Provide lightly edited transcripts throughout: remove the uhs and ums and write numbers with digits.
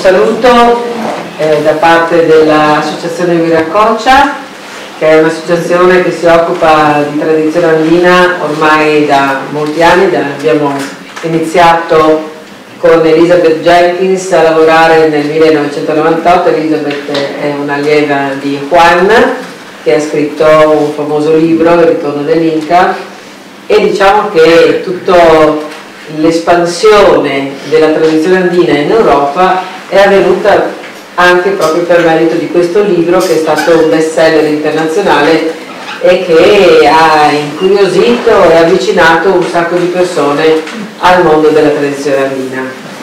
saluto da parte dell'Associazione Viracoccia, che è un'associazione che si occupa di tradizione andina ormai da molti anni. Abbiamo iniziato con Elizabeth Jenkins a lavorare nel 1998. Elizabeth è un'allieva di Juan, che ha scritto un famoso libro, Il ritorno dell'Inca, e diciamo che tutta l'espansione della tradizione andina in Europa è avvenuta anche proprio per merito di questo libro, che è stato un best seller internazionale e che ha incuriosito e avvicinato un sacco di persone al mondo della tradizione andina.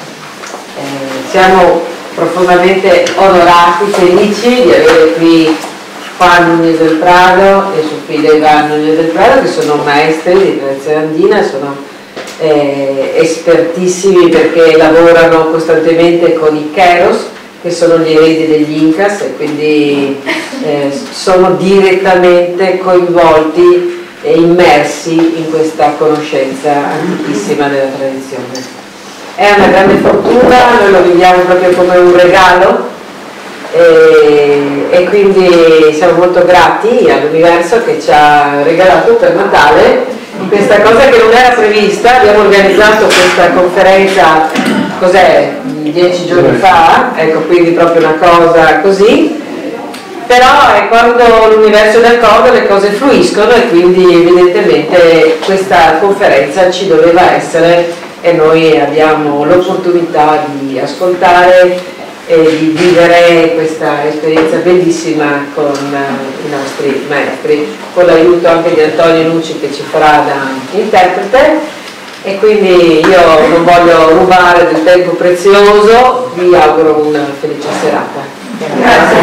Siamo profondamente onorati, felici di avere qui Juan Núñez del Prado e Sofía Iván Núñez del Prado, che sono maestri di tradizione andina, sono espertissimi perché lavorano costantemente con i Queros, che sono gli eredi degli Incas, e quindi sono direttamente coinvolti e immersi in questa conoscenza antichissima della tradizione. È una grande fortuna, noi lo viviamo proprio come un regalo e quindi siamo molto grati all'universo che ci ha regalato per Natale questa cosa che non era prevista. Abbiamo organizzato questa conferenza, cos'è, 10 giorni fa, ecco, quindi proprio una cosa così, però è quando l'universo è d'accordo le cose fluiscono, e quindi evidentemente questa conferenza ci doveva essere e noi abbiamo l'opportunità di ascoltare e di vivere questa esperienza bellissima con i nostri maestri, con l'aiuto anche di Antonio Nucci, che ci farà da interprete. E quindi io non voglio rubare del tempo prezioso, vi auguro una felice serata. Grazie.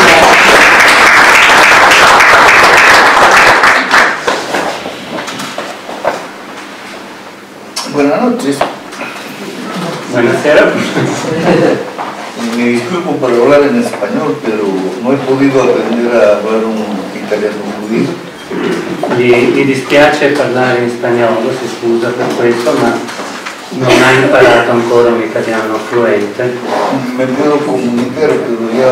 Buenas noches. Buonasera. Me disculpo por hablar en español, pero no he podido aprender a hablar un italiano fluido. Gli dispiace parlare in spagnolo, si scusa per questo, ma non ha imparato ancora un italiano fluente. Me puedo comunicar, pero ya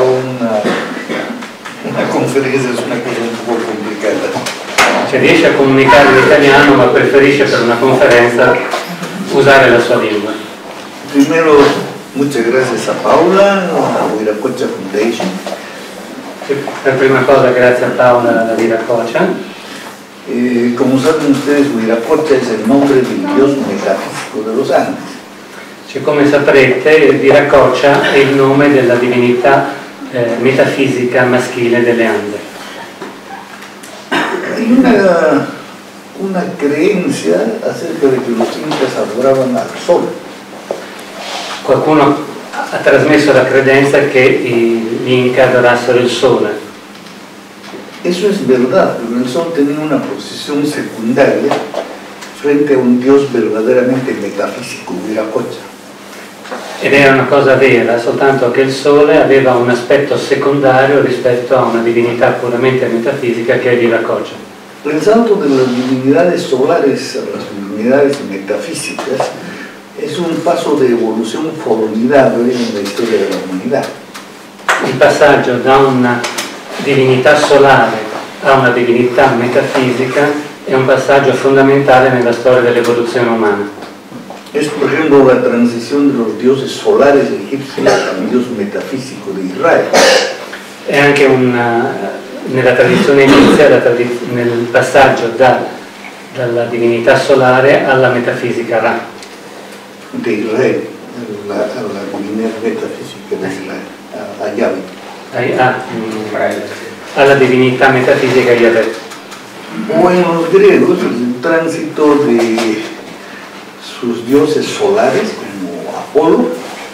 una conferencia es una cosa un poco complicada. Cioè riesce a comunicare in italiano, ma preferisce per una conferenza usare la sua lingua. Primero, muchas gracias a Paula, a Viracoccia Foundation. Per prima cosa grazie a Paola da Viracoccia. Como saben ustedes, Viracoccia es el nombre del dios metafísico de los Andes. Cioè, come saprete, Viracoccia è il nome della divinità metafisica maschile delle Ande. Hay una creencia acerca de que los incas adoraban al sol. Qualcuno ha trasmesso la credenza che gli Inca adorassero il sole. Eso es verdad, pero el sol tenía una posición secundaria frente a un dios verdaderamente metafísico, Viracoccia. Ed era una cosa vera, soltanto che il sole aveva un aspetto secondario rispetto a una divinità puramente metafisica che è Viracoccia. El salto de las divinidades solares a las divinidades metafísicas es un paso de evolución formidable en la historia de la humanidad. Il passaggio da una divinità solare a una divinità metafisica è un passaggio fondamentale nella storia dell'evoluzione umana. Es, por ejemplo, la transición de los dioses solares egipcios al dios metafísico de Israel. È anche nella tradizione inizia, nel passaggio dalla divinità solare alla metafisica Ra. De Israel, a la divinidad metafísica de Israel, a Yahweh. Alla divinità metafisica Yahweh. O en los griegos, el tránsito de sus dioses solares como Apolo,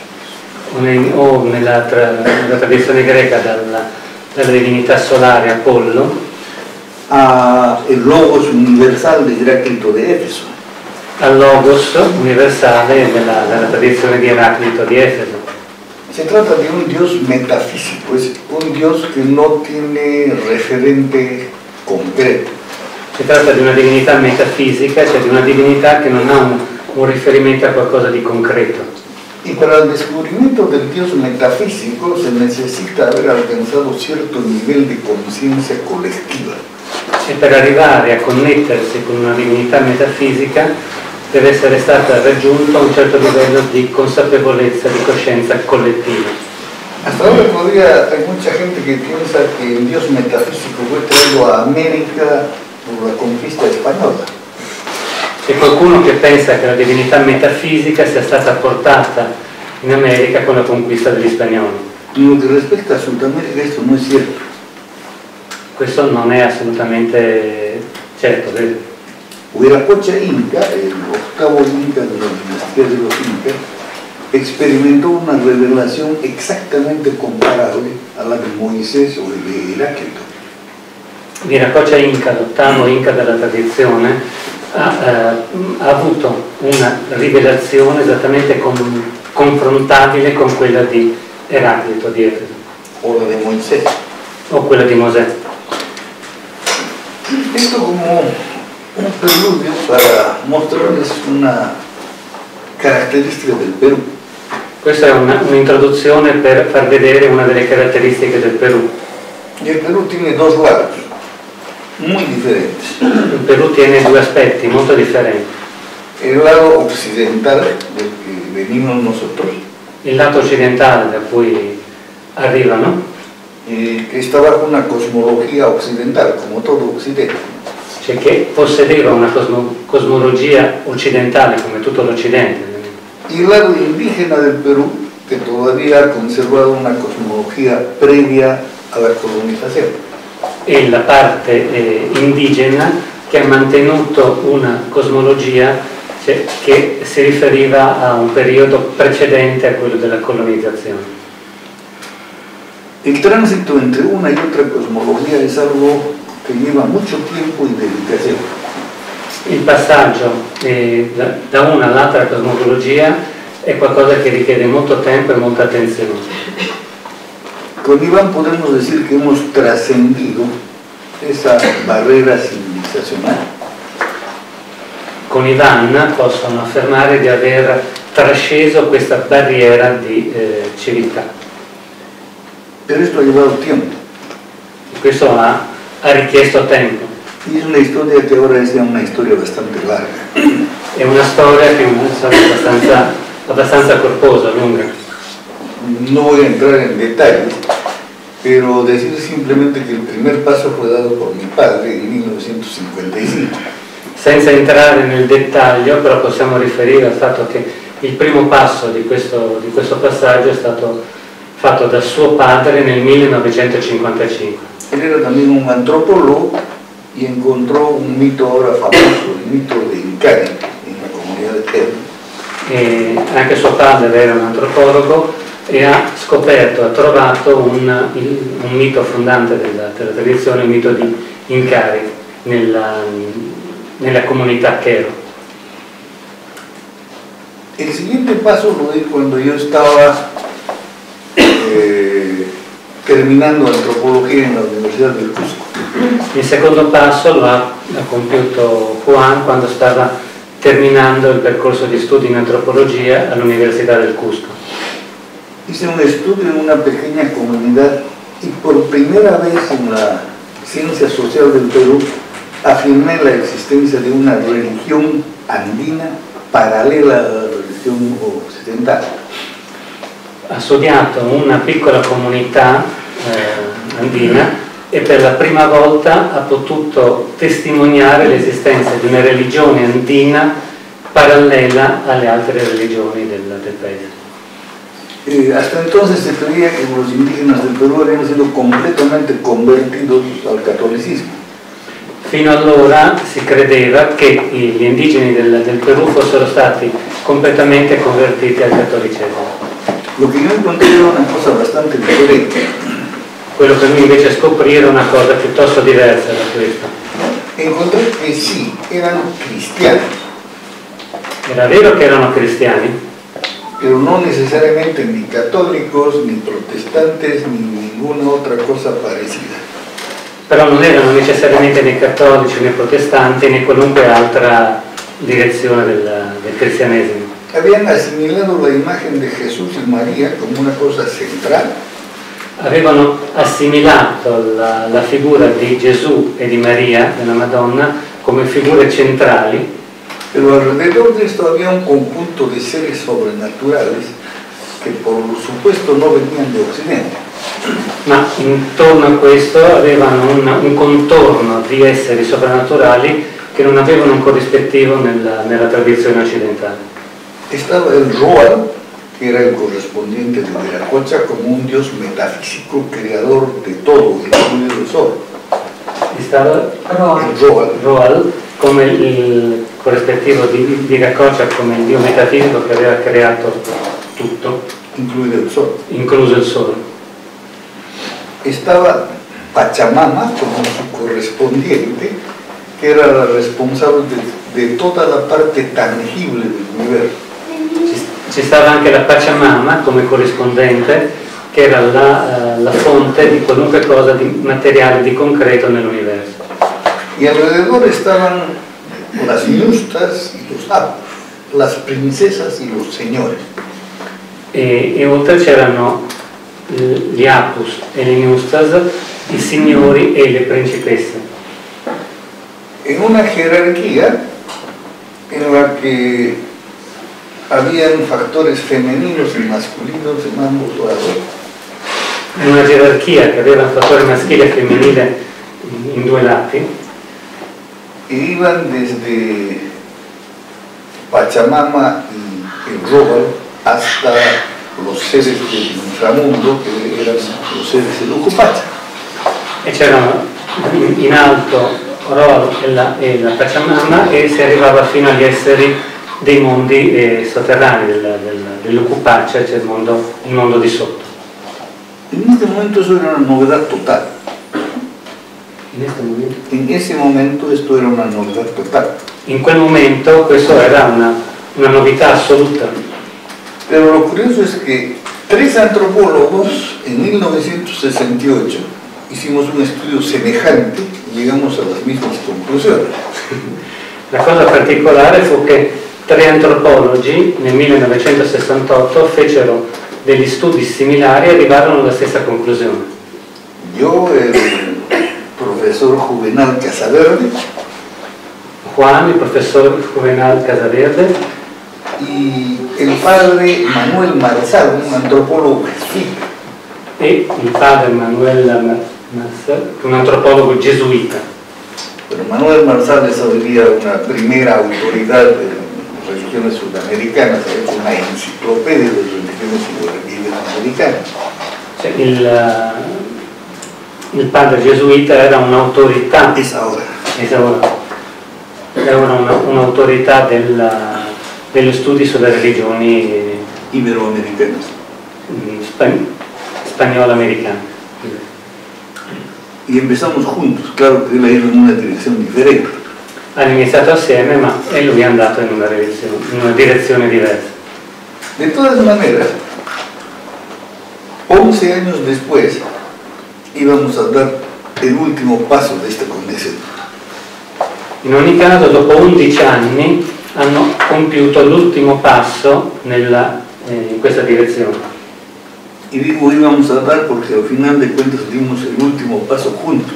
o nella tradizione greca dalla divinità solare Apollo a el logos universal de Heráclito de Éfeso. Al logos universale della tradizione di Eraclito di Efeso. Se trata de un dios metafísico, es un dios que no tiene referente concreto. Si tratta di una divinità metafisica, cioè di una divinità che non ha un riferimento a qualcosa di concreto. Y para el descubrimiento del Dios metafísico se necesita haber alcanzado cierto nivel de conciencia colectiva. E per arrivare a connettersi con una divinità metafisica deve essere stato raggiunto un certo livello di consapevolezza, di coscienza collettiva. Hasta ahora todavía hay mucha gente que piensa que el Dios metafísico fue traído a América por la conquista española. C'è qualcuno che pensa che la divinità metafisica sia stata portata in America con la conquista degli spagnoli. En lo que respecta a Sudamérica esto no es cierto. Questo non è assolutamente certo, vero? Huiracocha Inca, el octavo Inca de la dinastía de los Incas, experimentó una revelación exactamente comparable a la de Moisés o de Heráclito. Viracocha Inca, l'ottavo Inca della tradizione, ha avuto una rivelazione esattamente confrontabile con quella di Eraclito, di Efeso, O la de Moisés. o quella di Mosè. Esto como un preludio para mostrarles una característica del Perú. Questa è un'introduzione per far vedere una delle caratteristiche del Perù. Y el Perú tiene dos lados, muy diferentes. Il Perù tiene due aspetti molto differenti. El lado occidental, del que venimos nosotros, Il lato occidentale da cui arrivano, que está bajo una cosmología occidental, como todo Occidente. cioè che possedeva una cosmologia occidentale come tutto l'Occidente, Y el lado indígena del Perú, que todavía ha conservado una cosmología previa a la colonización. e la parte indigena che ha mantenuto una cosmologia, cioè, che si riferiva a un periodo precedente a quello della colonizzazione. El tránsito entre una y otra cosmología es algo que lleva mucho tiempo y dedicación. Il passaggio da una all'altra cosmologia è qualcosa che richiede molto tempo e molta attenzione. Con Iván podemos decir que hemos trascendido esa barrera civilizacional. Con Ivan possono affermare di aver trasceso questa barriera di civiltà. Pero esto ha llevado tiempo. Questo ha richiesto tempo. Y es una historia que ahora es ya una historia bastante larga. È una storia che è una storia abbastanza corposa, lunga. No voy a entrar en detalles, pero decir simplemente que el primer paso fue dado por mi padre en 1955. Senza entrare nel dettaglio, però possiamo riferire al fatto che il primo passo di questo passaggio è stato fatto da suo padre nel 1955. Él era también un antropólogo y encontró un mito ahora famoso, el mito de Incari, en la comunidad de Perú. E anche suo padre era un antropologo e ha trovato un mito fondante della tradizione, il mito di Incari nella comunità Quero. El siguiente paso lo di cuando yo estaba terminando antropología en la Universidad del Cusco. Il secondo passo lo ha compiuto Juan quando stava terminando il percorso di studi in antropologia all'Università del Cusco. Hice un estudio en una pequeña comunidad y por primera vez en la ciencia social del Perú afirmé la existencia de una religión andina paralela a la religión occidental. Ha studiato una piccola comunità andina e per la prima volta ha potuto testimoniare l'esistenza di una religione andina parallela alle altre religioni del paese. Hasta entonces se creía que los indígenas del Perú habían sido completamente convertidos al catolicismo. Fino allora si credeva che gli indigeni del Perù fossero stati completamente convertiti al cattolicesimo. Lo que yo encontré era una cosa bastante diferente. Quello che lui invece scoprì era una cosa piuttosto diversa da questa. Encontré que sí, eran cristianos. Era vero che erano cristiani, pero no necesariamente ni católicos, ni protestantes, ni ninguna otra cosa parecida. però non erano necessariamente né cattolici né protestanti né qualunque altra direzione del cristianesimo. habían asimilado la imagen de Jesús y María como una cosa central. Avevano assimilato la figura di Gesù e di Maria, della Madonna, come figure centrali. Pero alrededor de esto había un conjunto de seres sobrenaturales que por supuesto no venían de Occidente. Ma intorno a questo avevano un contorno di esseri soprannaturali che non avevano un corrispettivo nella tradizione occidentale. Estaba el Roal, que era el correspondiente de Viracocha, como un dios metafísico, creador de todo, incluido el sol. Stava El Roal come il corrispettivo di Viracocha, come il dio metafisico che aveva creato tutto, incluido el sol. Incluso il sole. Estaba Pachamama como su correspondiente, que era la responsable de toda la parte tangible del universo. Ci stava anche la Pachamama come corrispondente, che era la fonte di qualunque cosa di materiale, di concreto nell'universo. Y alrededor estaban las ñustas y los apus, las princesas y los señores. E oltre c'erano gli apus e le ñustas, i signori e le principesse. En una jerarquía en la que habían factores femeninos y masculinos en ambos lados. Una gerarchia che aveva un fattore maschile e femminile in due lati. E iban desde Pachamama y el Roal hasta los seres del inframundo, que eran los seres del Ucupacha. E c'erano in alto Roal e la Pachamama, e si arrivava fino agli esseri dei mondi sotterranei dell'Ucupacha, cioè il mondo di sotto. En este momento eso era una novedad total. En ese momento esto era una novedad total. In quel momento questo era una novità assoluta. Pero lo curioso es que 3 antropólogos en 1968 hicimos un estudio semejante y llegamos a las mismas conclusiones. La cosa particolare fu che 3 antropologi nel 1968 fecero degli studi similari e arrivarono alla stessa conclusione. Yo, el profesor Juvenal Casaverde, Juan, il professor Juvenal Casaverde, y el padre Manuel Marzal, un antropólogo jesuita. E il padre Manuel Marzal, un antropologo gesuita. Pero Manuel Marzal es hoy día una primera autoridad de religiones sudamericanas, ha hecho una enciclopedia de religiones iberoamericanas. Cioè, il padre gesuita era un'autorità. Era un'autorità dello studio sulle religioni iberoamericanas, spagnolo-americane. Y empezamos juntos, claro que él ha ido en una dirección diferente. Hanno iniziato assieme, ma lui è andato in una direzione diversa. De todas maneras, 11 años después íbamos a dar el último paso de esta condición. In ogni caso, dopo 11 anni hanno compiuto l'ultimo passo in questa direzione. Y digo íbamos a dar porque al final de cuentas dimos el último paso juntos.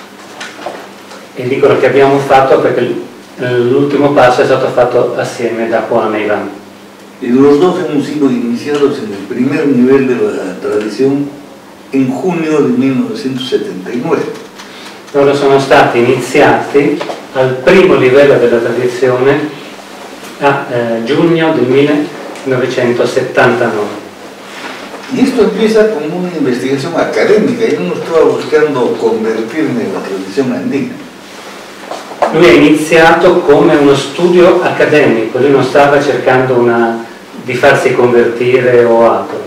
E dicono che abbiamo fatto perché l'ultimo passo è stato fatto assieme da Juan e Iván. Y los dos hemos sido iniciados en el primer nivel de la tradición en junio de 1979. Loro sono stati iniziati al primo livello della tradizione a giugno del 1979. Y esto empieza como una investigación académica. Yo no estaba buscando convertirme en la tradición andina. Lui ha iniziato come uno studio accademico, lui non stava cercando di farsi convertire o altro.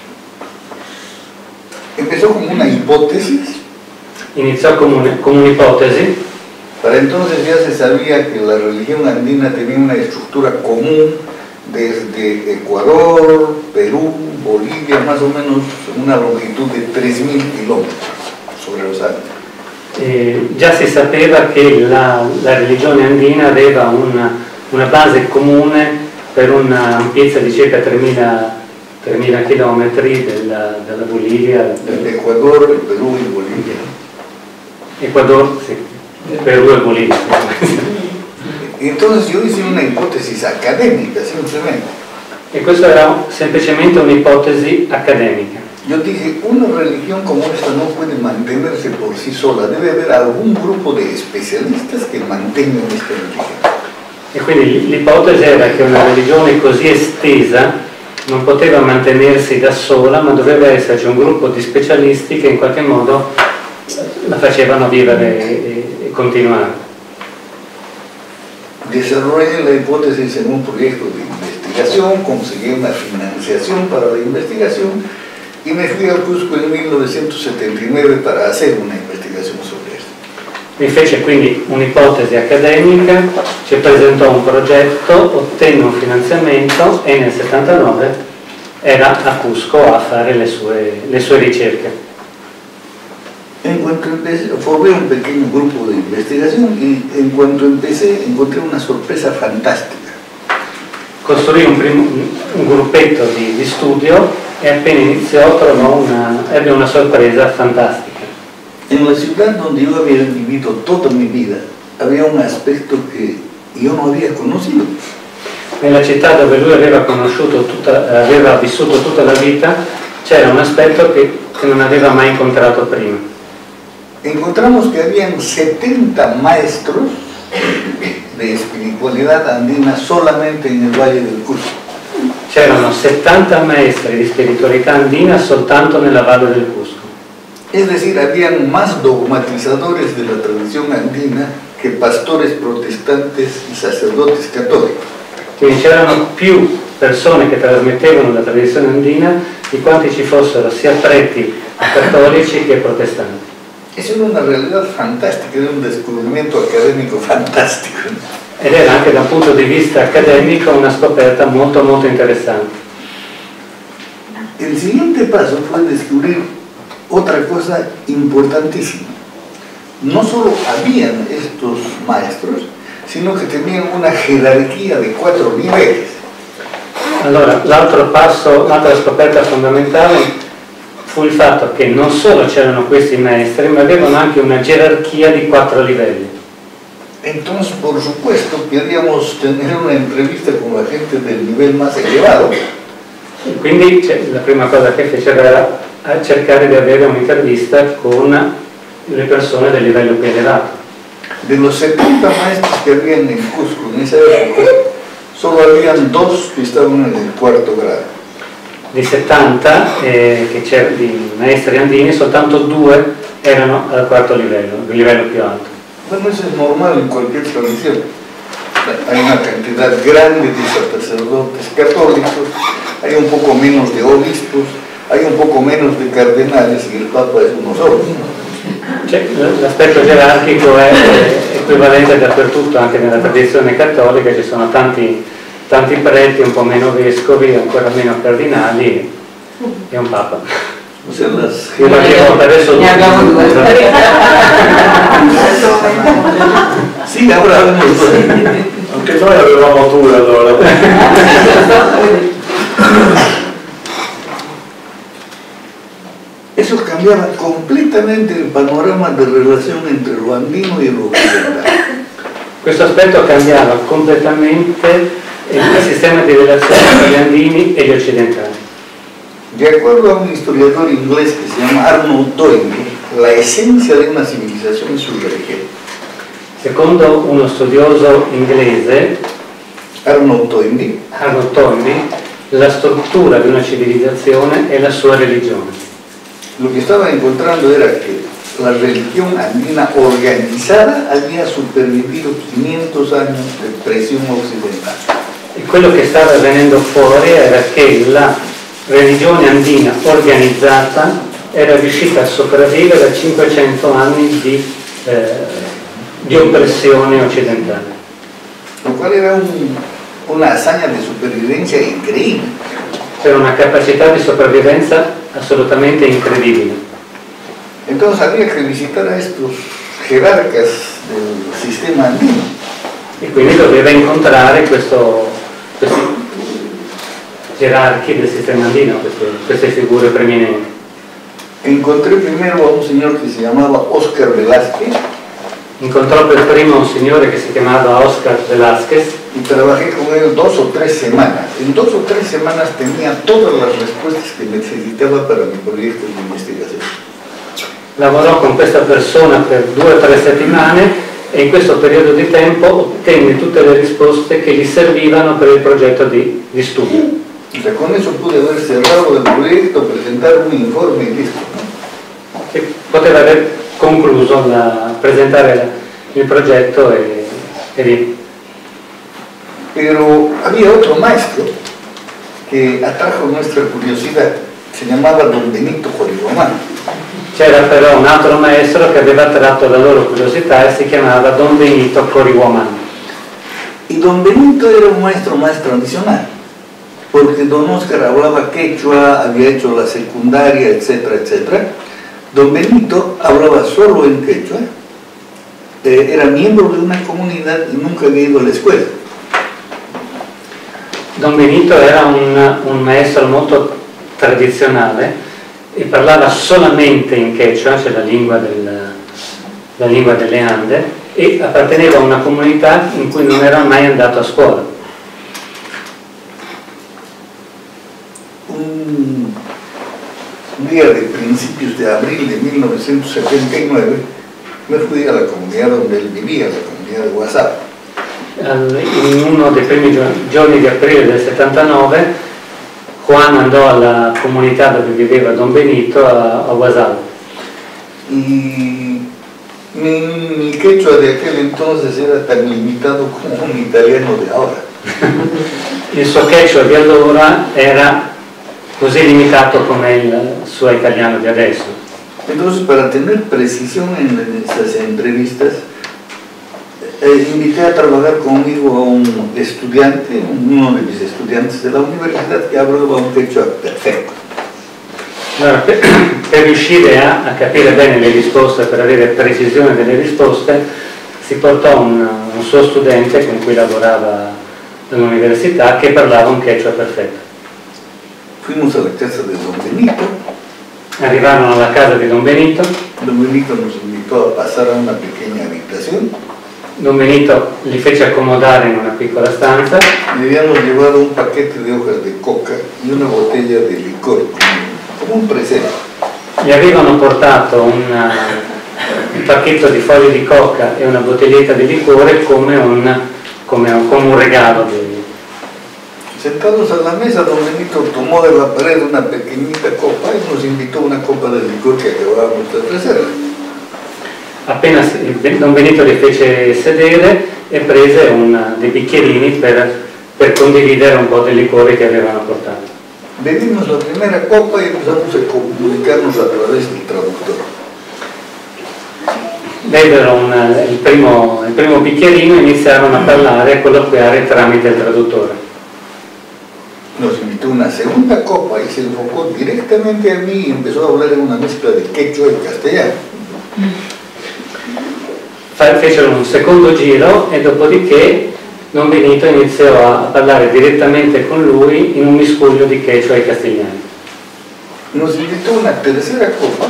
Empezó como una hipótesis. Iniziò come un'ipotesi. Para entonces ya se sabía que la religión andina tenía una estructura común desde Ecuador, Perú, Bolivia, más o menos una longitud de 3.000 kilómetros sobre los Andes. Già si sapeva che la religione andina aveva una base comune per un'ampiezza di circa 3.000 km dalla Bolivia. Ecuador, el Perú y Bolivia. Ecuador, sì, Perù e Bolivia. Entonces yo hice una hipótesis académica, simplemente. E questa era semplicemente un'ipotesi accademica. Yo dije, una religión como esta no puede mantenerse por sí sola, debe haber algún grupo de especialistas que mantengan esta religión. E quindi l'ipotesi era che una religione così estesa non poteva mantenersi da sola, ma doveva esserci un gruppo di specialisti che in qualche modo la facevano vivere e continuare. Desarrollé la hipótesis en un proyecto de investigación, conseguí una financiación para la investigación y me fui a Cusco en 1979 para hacer una investigación sobre esto. Mi fece quindi un'ipotesi accademica, ci presentò un progetto, ottenne un finanziamento e nel 79 era a Cusco a fare le sue ricerche. En cuanto empecé, formé un pequeño grupo de investigación y en cuanto empecé encontré una sorpresa fantástica. Costruì un gruppetto di studio e appena iniziò ebbe una sorpresa fantastica. En la ciudad donde yo había vivido toda mi vida había un aspecto que yo no había conocido. Nella città dove lui aveva vissuto tutta la vita c'era un aspetto che non aveva mai incontrato prima. Encontramos que habían 70 maestros de espiritualidad andina solamente en el Valle del Cusco. C'erano 70 maestri di spiritualità andina soltanto nella Valle del Cusco. Es decir, habían más dogmatizadores de la tradición andina que pastores protestantes y sacerdotes católicos. Quindi c'erano più persone che trasmettevano la tradizione andina di quanti ci fossero sia preti cattolici che protestanti. Es una realidad fantástica, es un descubrimiento académico fantástico. Ed era anche da un punto di vista accademico una scoperta molto molto interessante. El siguiente paso fue descubrir otra cosa importantísima. No solo habían estos maestros, sino che tenían una gerarchia di 4 livelli. Allora, l'altra scoperta fondamentale fu il fatto che non solo c'erano questi maestri, ma avevano anche una gerarchia di 4 livelli. Entonces, por supuesto, queríamos tener una entrevista con la gente del nivel más elevado. Quindi la prima cosa che fecero era cercare di avere un'intervista con le persone del livello più elevato. De los 70 maestros que habían en Cusco en esa época, solo habían 2 que estaban en el 4º grado. Di 70 che c'erano di maestri andini, soltanto 2 erano al 4º livello, il livello più alto. Bueno, eso es normal en cualquier tradición. Hay una cantidad grande de sacerdotes católicos, hay un poco menos de obispos, hay un poco menos de cardenales y el Papa es uno solo. L'aspetto gerarchico è equivalente dappertutto, anche nella tradizione cattolica ci sono tanti preti, un po' meno vescovi, ancora meno cardinali e un Papa. O sea, las adesso ne abbiamo 2. Sì, avranno. Anche noi avevamo 2 allora. Eso cambiaba completamente el panorama de relación entre lo andino y lo occidental. Questo aspetto cambiava completamente il sistema di relazioni tra gli andini e gli occidentali. De acuerdo a un historiador inglés que se llama Arnold Toynbee, la esencia de una civilización es su religión. Secondo uno studioso inglese, Arnold Toynbee, la struttura di una civilizzazione è la sua religione. lo que estaba encontrando era que la religión andina organizada había supervivido 500 años de presión occidental. E quello che stava venendo fuori era che la religione andina organizzata era riuscita a sopravvivere a 500 anni di oppressione occidentale. Lo cual era una hazaña de supervivencia increíble. C'era una capacità di sopravvivenza assolutamente incredibile. Entonces había que visitar a estos jerarcas del sistema andino. E quindi doveva incontrare questi gerarchi del sistema andino, queste figure preeminenti. Encontré primero a un señor que se llamaba Oscar Velázquez. Incontrò per primo un signore che si chiamava Oscar Velázquez y trabajé con él 2 o 3 semanas. En 2 o 3 semanas tenía todas las respuestas que necesitaba para mi proyecto de investigación. Lavorò con questa persona per 2 o 3 settimane e in questo periodo di tempo ottenne tutte le risposte che gli servivano per il progetto di studio. O sea, con eso pude haber cerrado el proyecto, presentar un informe y listo, ¿no? E poteva aver concluso presentare il progetto e via. Pero había otro maestro que atrajo nuestra curiosidad, se llamaba Don Benito Jorigomán. C'era però un altro maestro che aveva attratto la loro curiosità e si chiamava Don Benito Jorigomán. Y Don Benito era un maestro más tradicional, porque Don Oscar hablaba quechua, había hecho la secundaria, etcétera, etcétera. Don Benito hablaba solo en quechua, era miembro de una comunidad y nunca había ido a la escuela. Don Benito era un maestro molto tradizionale e parlava solamente in quechua, cioè la lingua delle Ande, e apparteneva a una comunità in cui non era mai andato a scuola. Un día de principios de abril de 1979 me fui a la comunidad donde él vivía, la comunidad de WhatsApp. In uno dei primi giorni di aprile del 79 Juan andò alla comunità dove viveva Don Benito a Guasal. Y mi quechua de aquel entonces era tan limitado como un italiano de ahora. Il suo quechua di allora era così limitato come il suo italiano di adesso. Entonces, para tener precisión en esas entrevistas, invité a trabajar conmigo a un estudiante, uno de mis estudiantes de la universidad, que hablaba un quechua perfecto. Allora, per riuscire a capire bene le risposte, per avere precisione delle risposte, si portò un suo studente con cui lavorava all'università che parlava un quechua perfetto. Fuimos a la casa de Don Benito. Arrivarono alla casa di Don Benito. Don Benito nos invitó a pasar a una pequeña habitación. Don Benito li fece accomodare in una piccola stanza. Le habíamos llevado un paquete de hojas de coca y una botella de licor, como un presente. Gli avevano portato un pacchetto di foglie di coca e una bottiglietta di liquore come un regalo. Sentados a la mesa, Don Benito tomó de la pared una pequeñita copa y nos invitó a una copa de licor que acabábamos de ofrecerle. Appena Don Benito li fece sedere e prese dei bicchierini per condividere un po' del liquore che avevano portato. Bebimos la primera copa y empezamos a comunicarnos a través del traductor. Bevero il primo bicchierino e iniziarono a parlare e colloquiare tramite il traduttore. Nos invitó una segunda copa y se enfocó directamente a mí y empezó a hablar en una mezcla de quechua y castellano. Fecero un secondo giro e dopodiché Don Benito iniziò a parlare direttamente con lui in un miscuglio di quechua e castigliano. Nos invitó a una tercera copa.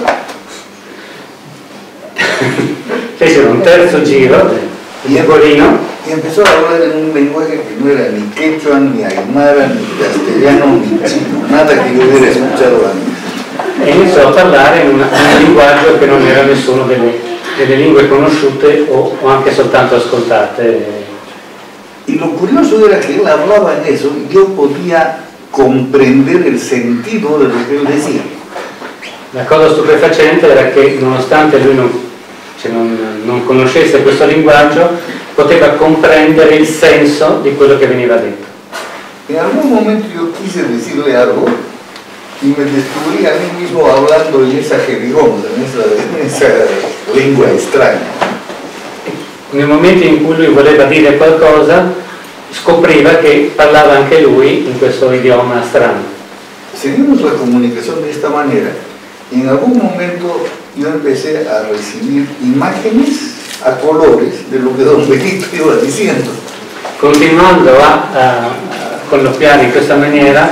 Fecero un terzo giro di liquorino y empezó a hablar en un lenguaje que no era ni quechua, ni aymara, ni castellano, ni chino, nada que yo hubiera escuchado antes. E iniziò a parlare in un linguaggio che non era nessuno delle lingue conosciute o anche soltanto ascoltate. Y lo curioso era que él hablaba en eso y yo podía comprender el sentido de lo que él decía. La cosa stupefacente era che nonostante lui non conoscesse questo linguaggio, poteva comprendere il senso di quello che veniva detto. En algún momento yo quise decirle algo y me descubrí a mí mismo hablando en esa jerigonza, en esa lengua extraña. Nel momento in cui lui voleva dire qualcosa, scopriva che parlava anche lui in questo idioma strano. Seguimos la comunicación de esta manera. En algún momento yo empecé a recibir imágenes a colores de lo que Don Benito iba diciendo. Continuando a colloquiare in questa maniera,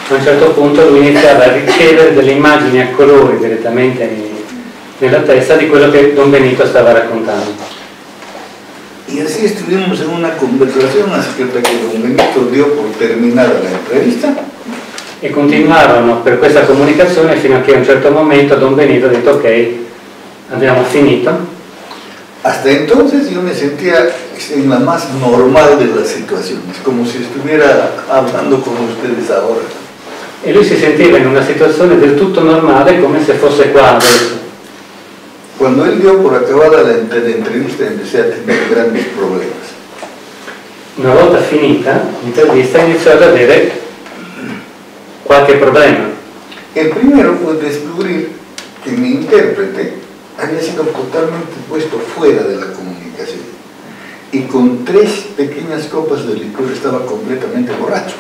a un certo punto lui iniziava a ricevere delle immagini a colori direttamente nella testa di quello che Don Benito stava raccontando. Y así estuvimos en una conversación hasta que Don Benito dio por terminada la entrevista. E continuarono per questa comunicazione fino a che a un certo momento Don Benito ha detto ok, abbiamo finito. Hasta entonces yo me sentía en la más normal de las situaciones, como si estuviera hablando con ustedes ahora. E lui si sentiva in una situazione del tutto normale, come se fosse qua adesso. Cuando él dio por acabada la entrevista empecé a tener grandes problemas. Una volta finita l'intervista iniziò ad avere qualche problema. El primero fue descubrir que mi intérprete había sido totalmente puesto fuera de la comunicación y con 3 pequeñas copas de licor estaba completamente borracho.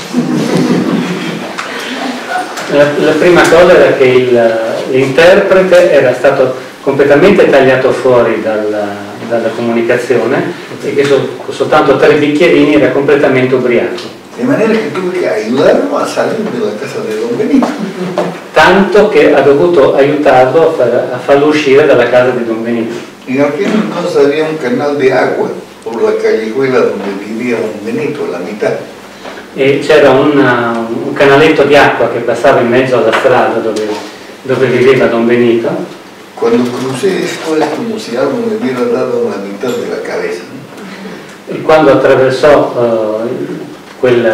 La prima cosa era che l'interprete era stato completamente tagliato fuori dalla comunicazione e che soltanto 3 bicchierini era completamente ubriaco. De manera que tuve que ayudarlo a salir de la casa de Don Benito. Tanto che ha dovuto aiutarlo a farlo uscire dalla casa di Don Benito. En aquel entonces había un canal de agua por la callejuela donde vivía Don Benito, a la mitad. E c'era un canaletto di acqua che passava in mezzo alla strada dove viveva Don Benito. Cuando crucé esto es como si algo me hubiera dado en la mitad de la cabeza. E quando attraversò quel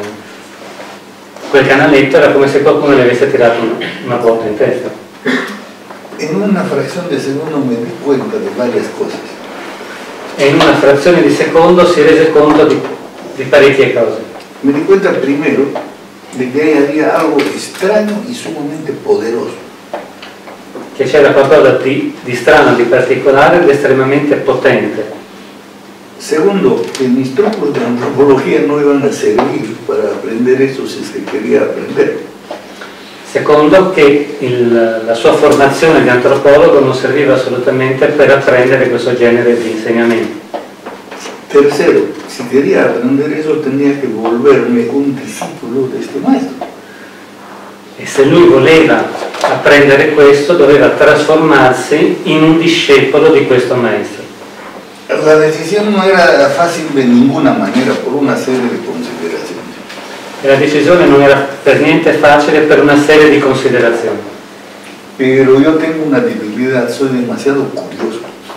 canaletto era come se qualcuno le avesse tirato una botta in testa. En una fracción de segundo me di cuenta de varias cosas. E in una frazione di secondo si rese conto di parecchie cose. Me di cuenta primero de que ahí había algo extraño y sumamente poderoso. Che c'era qualcosa di strano, di particolare ed estremamente potente. Segundo, que mis trucos de antropología no iban a servir para aprender eso si es que quería aprender. Secondo, che la sua formazione di antropologo non serviva assolutamente per apprendere questo genere di insegnamenti. Tercero, si quería aprender eso tenía que volverme un discípulo de este maestro. E se lui voleva apprendere questo, doveva trasformarsi in un discepolo di questo maestro. La decisión no era fácil de ninguna manera por una serie de consideraciones. E la decisione non era per niente facile per una serie di considerazioni. Pero yo tengo una debilidad, soy demasiado curioso.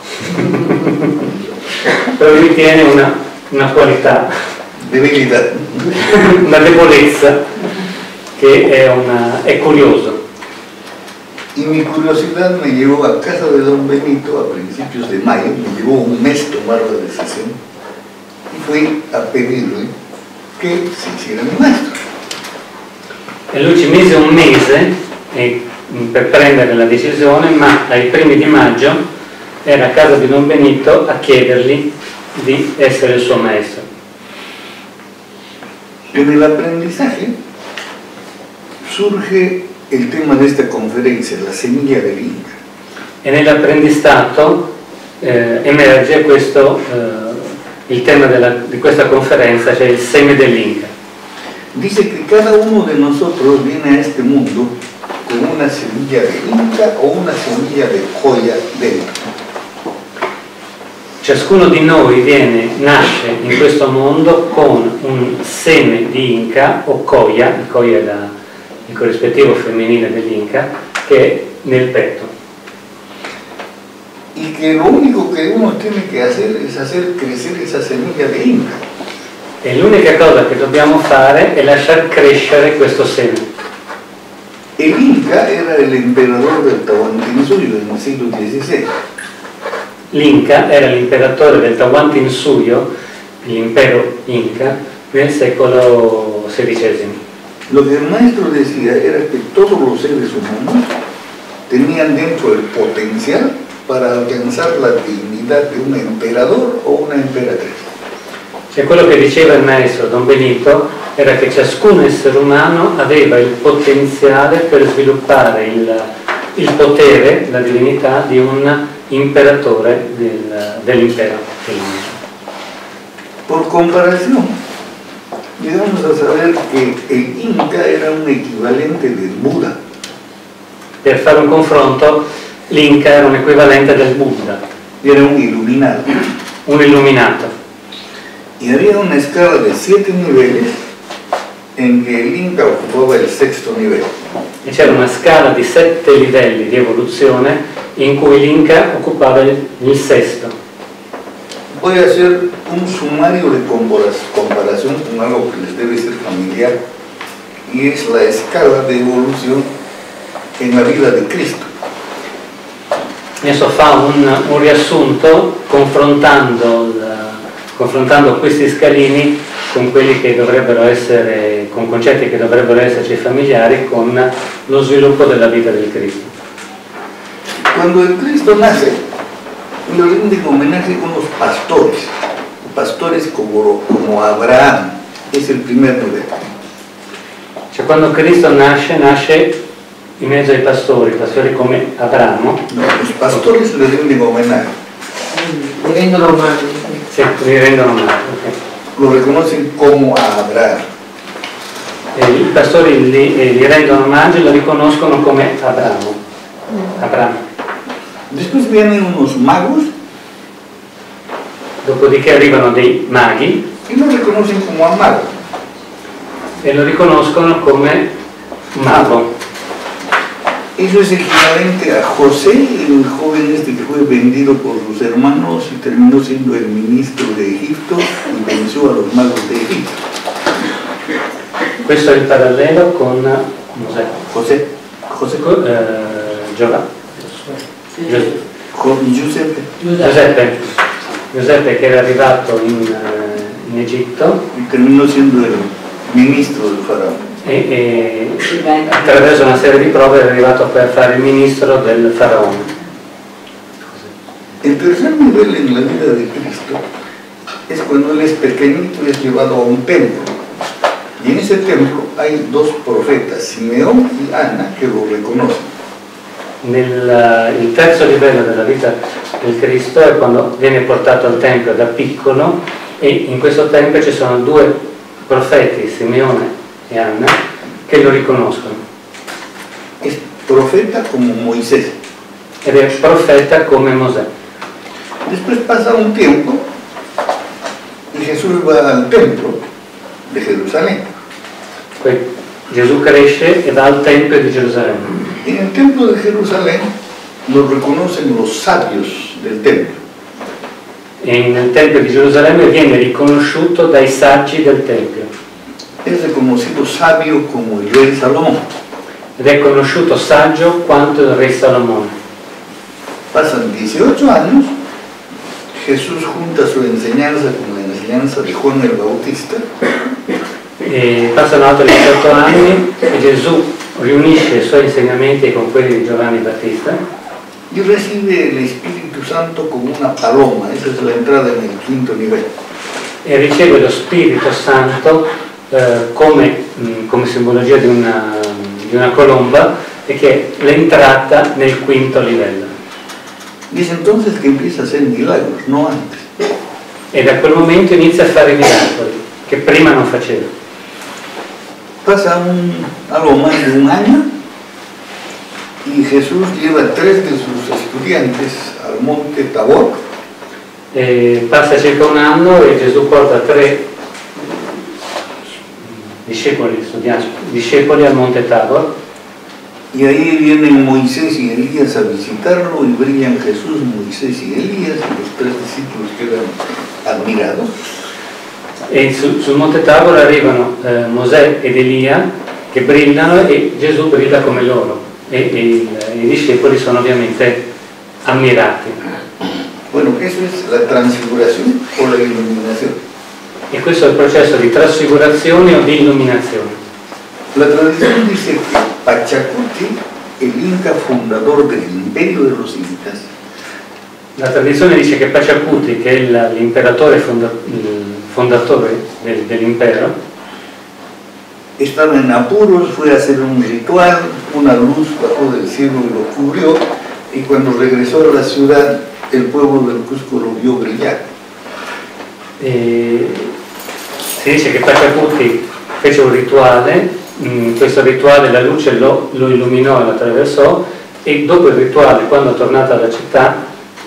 Però lui tiene una qualità, Debilidad. una debolezza, che è curioso. Y mi curiosidad me llevó a casa de Don Benito a principios de mayo, me llevó un mes tomar la decisión y fui a pedirle che si hiciera mi maestro. E lui ci mise un mese per prendere la decisione, ma ai primi di maggio era a casa di Don Benito a chiedergli di essere il suo maestro. En el aprendizaje surge el tema de esta conferencia, la semilla del Inca. E nell'apprendistato emerge il tema di questa conferenza, cioè il seme dell'Inca. Dice que cada uno de nosotros viene a este mundo con una semilla de Inca o una semilla de joya dentro. Ciascuno di noi nasce in questo mondo con un seme di Inca o coia, il coia è il corrispettivo femminile dell'Inca, che è nel petto. Y que lo único que uno tiene que hacer es hacer crecer esa semilla de Inca. E l'unica cosa che dobbiamo fare è lasciar crescere questo seme. El Inca era el emperador del Tahuantinsuyo en el siglo XVI. L'Inca era l'imperatore del Tahuantinsuyo, l'impero Inca, nel secolo XVI. Lo que el maestro decía era que todos los seres humanos tenían dentro el potencial para alcanzar la dignidad de un emperador o una emperatriz. Cioè quello che diceva il maestro Don Benito era che ciascun essere umano aveva il potenziale per sviluppare il potere, la divinità di un imperatore dell'impero. Por comparación, llegamos a saber que el Inca era un equivalente del Buda. Per fare un confronto, l'Inca era un equivalente del Buddha, Era un iluminado. un illuminato. Y había una escala de 7 niveles en que el Inca ocupaba el 6º nivel. E c'era una scala di 7 livelli di evoluzione in cui l'Inca occupava il sesto. Voy a hacer un sumario de comparación con algo que les debe ser familiar, y es la escala de evolución en la vida de Cristo. Adesso fa un riassunto confrontando questi scalini con quelli che dovrebbero essere, con concetti che dovrebbero esserci familiari con lo sviluppo della vita del Cristo. Cuando el Cristo nace, le rinden homenaje a unos pastores como Abraham, es el primer nivel. Cioè quando Cristo nasce in mezzo ai pastori come Abramo. No, los pastores le rinden homenaje. Li rendono umani. Sì, li rendono male. Okay. Lo reconocen como a Abraham. I pastori li rendono omaggio e lo riconoscono come Abramo. Después vienen unos magos Dopodiché arrivano dei maghi y lo reconocen como a mago. e lo riconoscono come mago. Eso es equivalente a José, el joven este que fue vendido por sus hermanos y terminó siendo el ministro de Egipto y venció a los magos de Egipto. Questo è il parallelo con Mosè. José, Giuseppe che era arrivato in Egitto y terminó siendo el ministro del faraón. e attraverso una serie di prove è arrivato per fare il ministro del faraone. El tercer nivel en la vida de Cristo es cuando él es pequeñito y es llevado a un templo. Y en ese templo hay 2 profetas, Simeón y Ana, que lo reconocen. Il terzo livello della vita del Cristo è quando viene portato al Tempio da piccolo e in questo Tempio ci sono 2 profeti, Simeone e Anna, che lo riconoscono. Es profeta como Moisés. Ed è profeta come Mosè. Después pasa un tiempo y Jesús va al templo de Jerusalén. Poi Gesù cresce e va al Tempio di Gerusalemme. En el templo de Jerusalén lo reconocen los sabios del templo. E nel Tempio di Gerusalemme viene riconosciuto dai saggi del Tempio. Es reconocido sabio como el rey Salomón. Ed è conosciuto saggio quanto il re Salomone. Pasan 18 años, Jesús junta su enseñanza con la enseñanza de Juan el Bautista. E passano altri 18 anni e Gesù riunisce i suoi insegnamenti con quelli di Giovanni Battista Y recibe el Espíritu Santo como una paloma. Esa es la entrada en el 5º nivel. e riceve lo Spirito Santo come simbologia di una colomba e che è l'entrata nel 5º livello. Dice entonces que empieza a hacer milagros, no antes. E da quel momento inizia a fare miracoli che prima non faceva. Pasa algo más de un año y Jesús lleva a 3 de sus estudiantes al monte Tabor. Passa circa un anno e Gesù porta 3 discepoli al monte Tabor. Y ahí vienen Moisés y Elías a visitarlo y brillan Jesús, Moisés y Elías, y los 3 discípulos quedan admirados. E sul monte Tabor arrivano Mosè ed Elia che brillano e Gesù brilla come loro e i discepoli sono ovviamente ammirati. Bueno, eso es la transfiguración o la iluminación. E questo è il processo di trasfigurazione o di illuminazione. La tradición dice que Pachacuti, el Inca fundador del imperio de los Incas, La tradizione dice che Pachacuti, che è l'imperatore fondatore dell'impero, estaba en apuros, fue a hacer un ritual, una luz bajó del cielo y lo cubrió, y cuando regresó a la ciudad, el pueblo del Cusco lo vio brillar. si dice che Pachacuti fece un rituale, questo rituale la luce lo illuminò e lo attraversò, e dopo il rituale, quando è tornato alla città,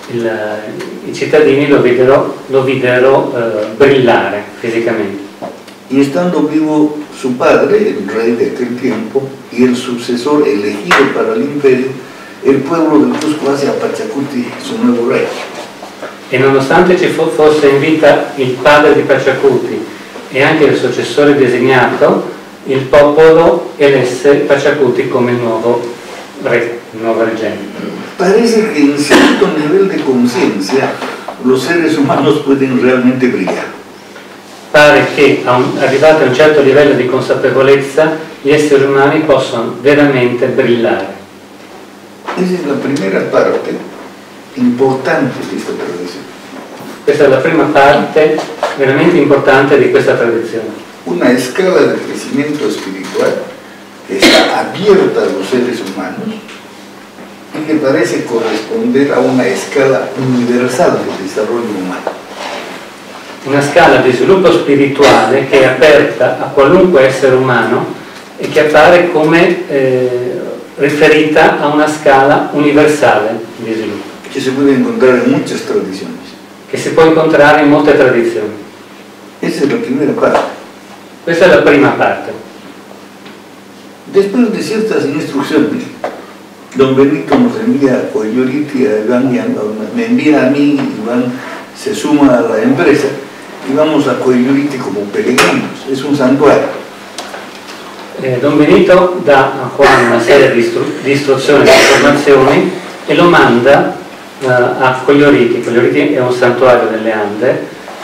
i cittadini lo videro brillare fisicamente. Y estando vivo su padre, el rey de aquel tiempo, y el sucesor elegido para el imperio, el pueblo del Cusco hace a Pachacuti su nuevo rey. E nonostante ci fosse in vita il padre di Pachacuti e anche il successore designato, il popolo elesse Pachacuti come il nuovo re, il nuovo reggente. Parece que en cierto nivel de conciencia los seres humanos pueden realmente brillar. Pare che arrivati a un certo livello di consapevolezza gli esseri umani possono veramente brillare. Esa es la primera parte importante de esta tradición. Questa è la prima parte veramente importante di questa tradizione. Una escala de crecimiento espiritual que está abierta a los seres humanos y que parece corresponder a una escala universal de desarrollo humano. Una scala di sviluppo spirituale che è aperta a qualunque essere umano e che appare come riferita a una scala universale di sviluppo. Que se puede encontrar en muchas tradiciones. Che si può incontrare in molte tradizioni. Esa es la primera parte. Questa è la prima parte. Después de ciertas instrucciones, don Benito nos envía a Coyoliti, a Iván, me envía a mí, Iván se suma a la empresa y vamos a Coyoliti como peregrinos, es un santuario. Don Benito dà a Juan una serie di istruzioni, di informazioni e lo manda a Coglioriti. Coglioriti è un santuario delle Ande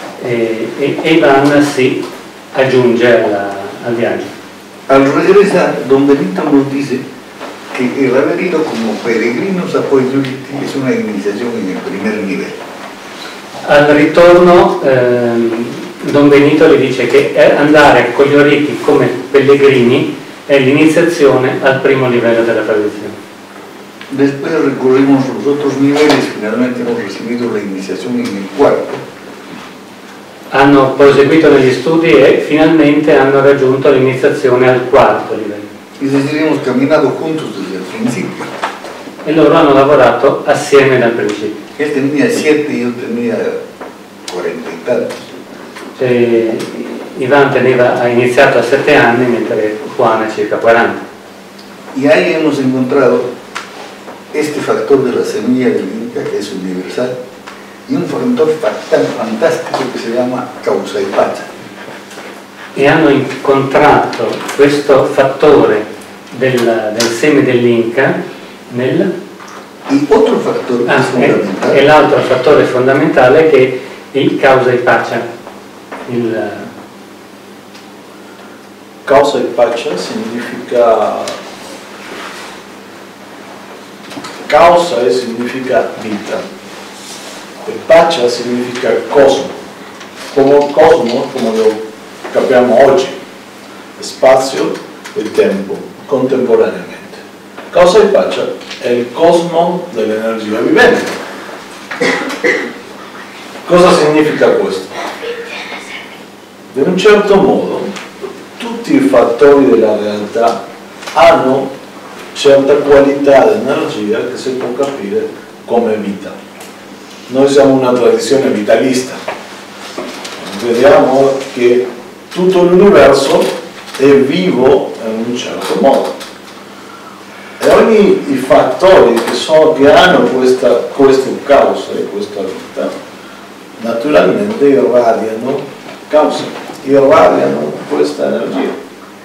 e Iván si aggiunge al viaggio. Al regresar, don Benito nos dice que el haber ido como peregrinos a Coyoliti es una iniciación en el primer nivel. Al ritorno Don Benito le dice che andare a Coglioriti come pellegrini è l'iniziazione al primo livello della tradizione. Después recorrimos los otros niveles, finalmente hemos recibido la iniciación en el cuarto. Hanno proseguito negli studi e finalmente hanno raggiunto l'iniziazione al quarto livello. Es decir, hemos caminado juntos desde el principio. E loro hanno lavorato assieme dal principio. Él tenía 7 y yo tenía 40 y tantos. Cioè, Iván ha iniziato a 7 anni, mentre Juan ha circa 40. Y ahí hemos encontrado este factor de la semilla del Inca, que es universal, y un factor fantástico que se llama causa y pacha. E hanno incontrato questo fattore del seme dell'Inca nel... Y otro factor que es fundamental. E l'altro fattore fondamentale che è il causa e pacha. Causa e pacha significa... Causa significa vita. E pacha significa cosmo. Come cosmo, come lo capiamo oggi, spazio e tempo, contemporaneamente. Causa e pacha è il cosmo dell'energia vivente. Cosa significa questo? In un certo modo, tutti i fattori della realtà hanno certa qualità di energia che si può capire come vita. Noi siamo una tradizione vitalista. Vediamo che tutto l'universo è vivo in un certo modo. E ogni i fattori che hanno queste cause e questa vita, naturalmente irradiano causa, irradiano questa energia.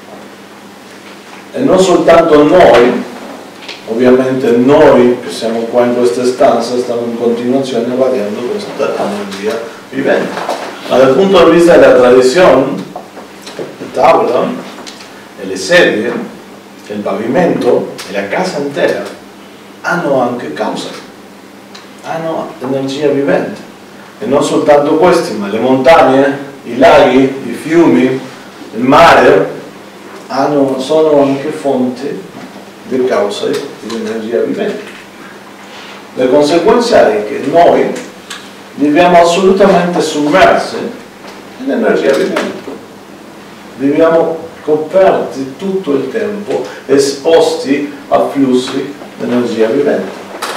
E non soltanto noi, ovviamente noi che siamo qua in questa stanza stiamo in continuazione irradiando questa energia vivente. Ma dal punto di vista della tradizione, la tavola, e le sedie, il pavimento e la casa intera hanno anche causa, hanno energia vivente. E non soltanto questi, ma le montagne, i laghi, i fiumi, il mare sono anche fonti di causa di energia vivente. La conseguenza è che noi viviamo assolutamente sommersi in energia vivente. viviamo coperti tutto il tempo, esposti a flussi di energia vivente.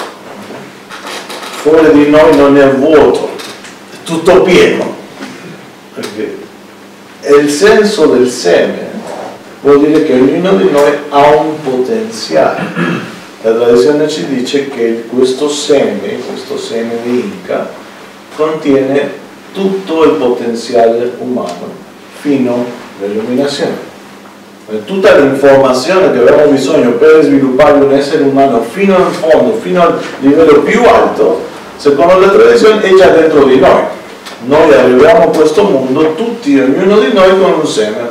Fuori di noi non è vuoto, è tutto pieno. Perché il senso del seme vuol dire che ognuno di noi ha un potenziale. La tradizione ci dice che questo seme di Inca, contiene tutto il potenziale umano fino all'illuminazione. Tutta l'informazione che abbiamo bisogno per sviluppare un essere umano fino in fondo, fino al livello più alto, secondo la tradizione è già dentro di noi. Noi arriviamo a questo mondo, tutti, ognuno di noi, con un seme.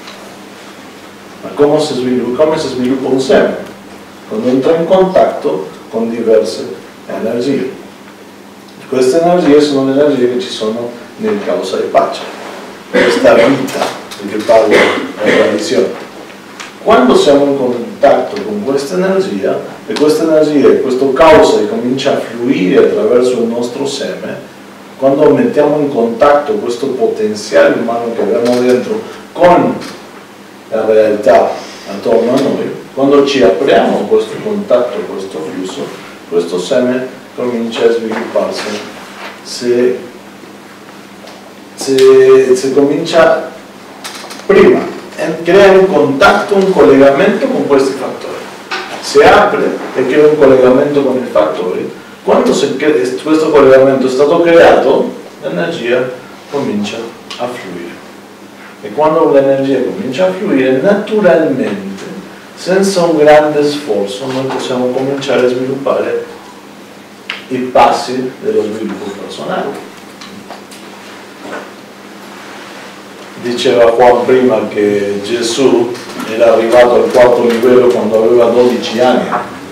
Ma come si sviluppa un seme? Quando entra in contatto con diverse energie. Queste energie sono le energie che ci sono nel causa e pace, questa vita di cui parla la tradizione. Quando siamo in contatto con questa energia, e questa energia, questo causa comincia a fluire attraverso il nostro seme, quando mettiamo in contatto questo potenziale umano che abbiamo dentro con la realtà attorno a noi, quando ci apriamo a questo contatto, a questo flusso, questo seme comincia a svilupparsi. Se comincia prima, crea un contatto, un collegamento con questi fattori. Si apre e crea un collegamento con i fattori. Quando questo collegamento è stato creato, l'energia comincia a fluire. E quando l'energia comincia a fluire, naturalmente, senza un grande sforzo, noi possiamo cominciare a sviluppare i passi dello sviluppo personale. Diceva Juan prima che Gesù era arrivato al quarto livello quando aveva 12 anni.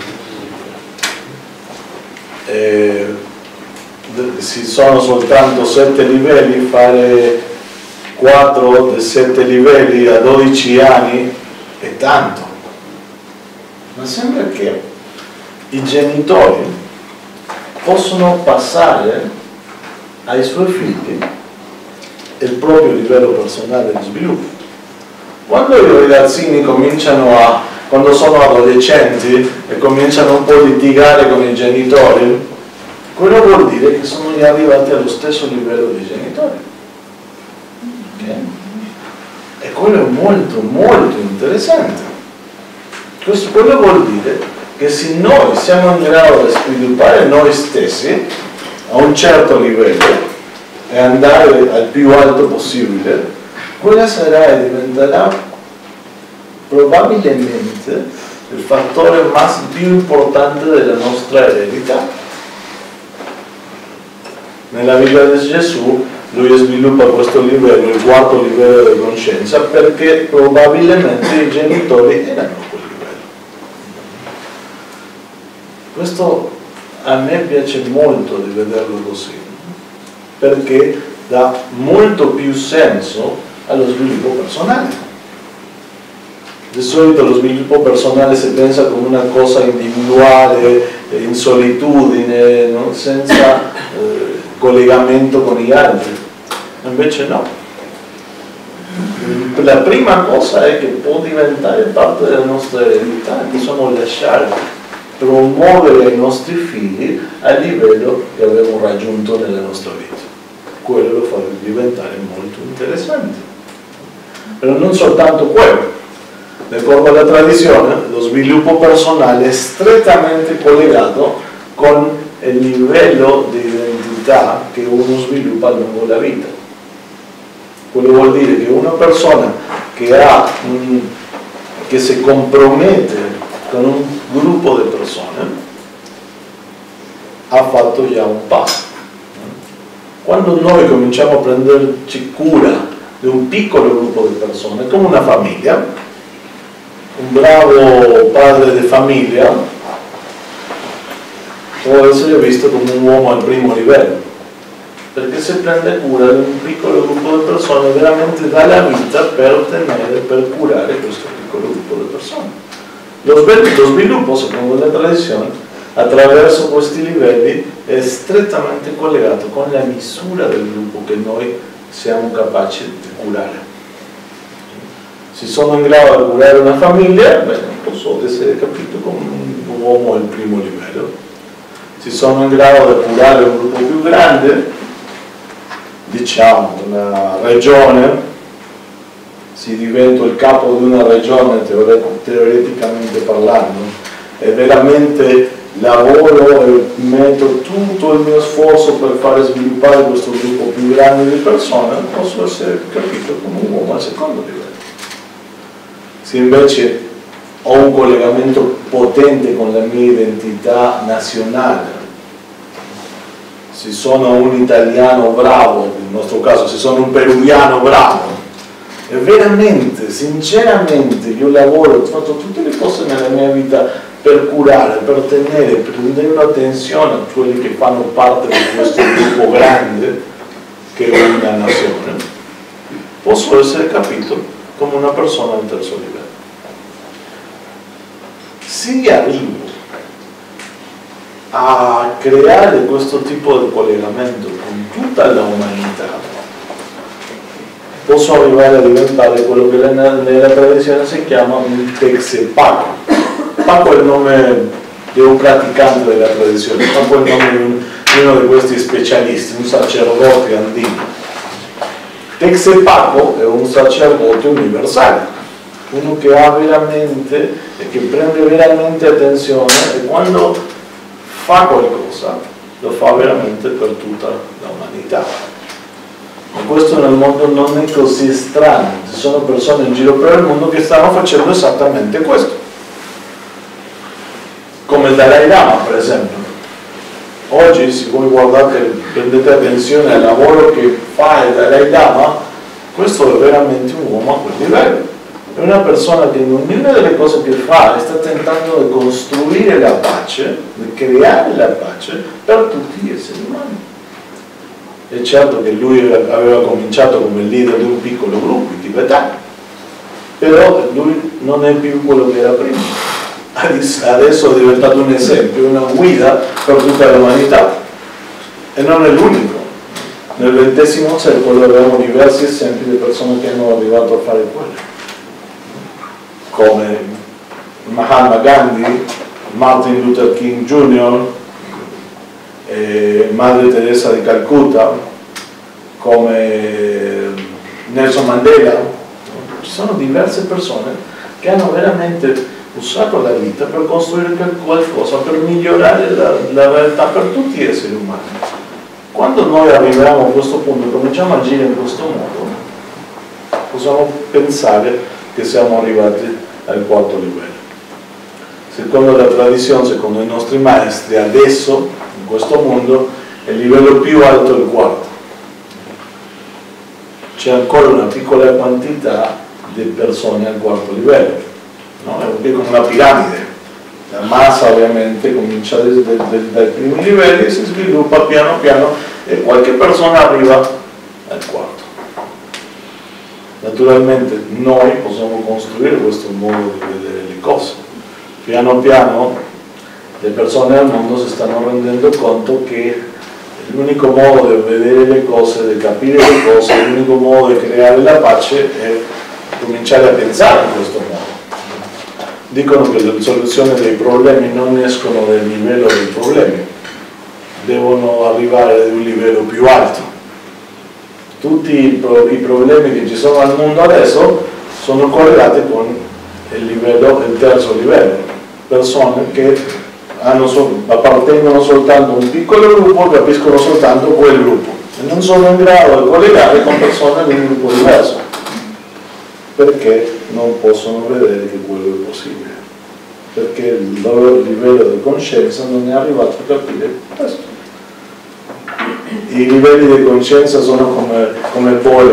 Ci sono soltanto 7 livelli, fare 4 dei 7 livelli a 12 anni è tanto. Ma sembra che i genitori possono passare ai suoi figli il proprio livello personale di sviluppo. Quando i ragazzini quando sono adolescenti e cominciano un po' a litigare con i genitori, quello vuol dire che sono già arrivati allo stesso livello dei genitori. Okay? E quello è molto, molto interessante. Quello vuol dire che se noi siamo in grado di sviluppare noi stessi a un certo livello e andare al più alto possibile, quella sarà e diventerà probabilmente il fattore più importante della nostra eredità. Nella vita di Gesù lui sviluppa questo livello, il quarto livello di coscienza, perché probabilmente i genitori erano a quel livello. Questo a me piace molto di vederlo così, perché dà molto più senso allo sviluppo personale. Di solito lo sviluppo personale si pensa come una cosa individuale, in solitudine, no? Senza collegamento con gli altri. Invece no. La prima cosa è che può diventare parte della nostra eredità, possiamo lasciare, promuovere i nostri figli al livello che abbiamo raggiunto nella nostra vita. Quello lo fa diventare molto interessante. Però non soltanto quello. Nel corpo della tradizione, lo sviluppo personale è strettamente collegato con il livello di identità che uno sviluppa lungo la vita. Quello vuol dire che una persona che si compromette con un gruppo di persone ha fatto già un passo. Quando noi cominciamo a prenderci cura di un piccolo gruppo di persone, come una famiglia, un bravo padre di famiglia può essere visto come un uomo al primo livello, perché se prende cura di un piccolo gruppo di persone, veramente dà la vita per ottenere, per curare questo piccolo gruppo di persone. Lo sviluppo, secondo la tradizione, attraverso questi livelli è strettamente collegato con la misura del gruppo che noi siamo capaci di curare. Se sono in grado di curare una famiglia, bene, posso essere capito come un uomo al primo livello. Se sono in grado di curare un gruppo più grande, diciamo una regione, si diventa il capo di una regione teoreticamente parlando, e veramente lavoro e metto tutto il mio sforzo per fare sviluppare questo gruppo più grande di persone, posso essere capito come un uomo al secondo livello. Se invece ho un collegamento potente con la mia identità nazionale, se sono un italiano bravo, nel nostro caso se sono un peruviano bravo, e veramente, sinceramente, io lavoro, ho fatto tutte le cose nella mia vita per curare, per tenere, prendendo attenzione a quelli che fanno parte di questo gruppo grande che è una nazione, posso essere capito come una persona al terzo livello. Se arrivo a creare questo tipo di collegamento con tutta la umanità, posso arrivare a diventare quello che nella tradizione si chiama un Texepaco. Paco è il nome di un praticante della tradizione, Paco è il nome di uno di questi specialisti, un sacerdote andino. Texepaco è un sacerdote universale, uno che ha veramente e che prende veramente attenzione, e quando fa qualcosa lo fa veramente per tutta l'umanità. Ma questo nel mondo non è così strano, ci sono persone in giro per il mondo che stanno facendo esattamente questo, come il Dalai Lama per esempio. Oggi, se voi guardate, prendete attenzione al lavoro che fa il Dalai Lama, questo è veramente un uomo a quel livello. È una persona che in ognuna delle cose che fa sta tentando di costruire la pace, di creare la pace per tutti gli esseri umani. È certo che lui aveva cominciato come leader di un piccolo gruppo, i tibetani, però lui non è più quello che era prima. Adesso è diventato un esempio, una guida per tutta l'umanità, e non è l'unico. Nel XX secolo abbiamo diversi esempi di persone che hanno arrivato a fare quello, come Mahatma Gandhi, Martin Luther King Jr., Madre Teresa di Calcutta, come Nelson Mandela. Ci sono diverse persone che hanno veramente usato la vita per costruire qualcosa, per migliorare la realtà per tutti gli esseri umani. Quando noi arriviamo a questo punto e cominciamo a agire in questo modo, possiamo pensare che siamo arrivati al quarto livello. Secondo la tradizione, secondo i nostri maestri, adesso in questo mondo è il livello più alto il quarto. C'è ancora una piccola quantità di persone al quarto livello, no? È come una piramide. La massa ovviamente comincia dai primi livelli e si sviluppa piano piano, e qualche persona arriva al quarto. Naturalmente noi possiamo costruire questo modo di vedere le cose. Piano piano le persone al mondo si stanno rendendo conto che l'unico modo di vedere le cose, di capire le cose, l'unico modo di creare la pace è cominciare a pensare in questo modo. Dicono che le soluzioni dei problemi non escono dal livello dei problemi, devono arrivare ad un livello più alto. Tutti i problemi che ci sono al mondo adesso sono correlati con il terzo livello, persone che appartengono soltanto a un piccolo gruppo, capiscono soltanto quel gruppo e non sono in grado di collegare con persone di un gruppo diverso, perché non possono vedere che quello è possibile, perché il loro livello di coscienza non è arrivato a capire questo. I livelli di coscienza sono come bolle,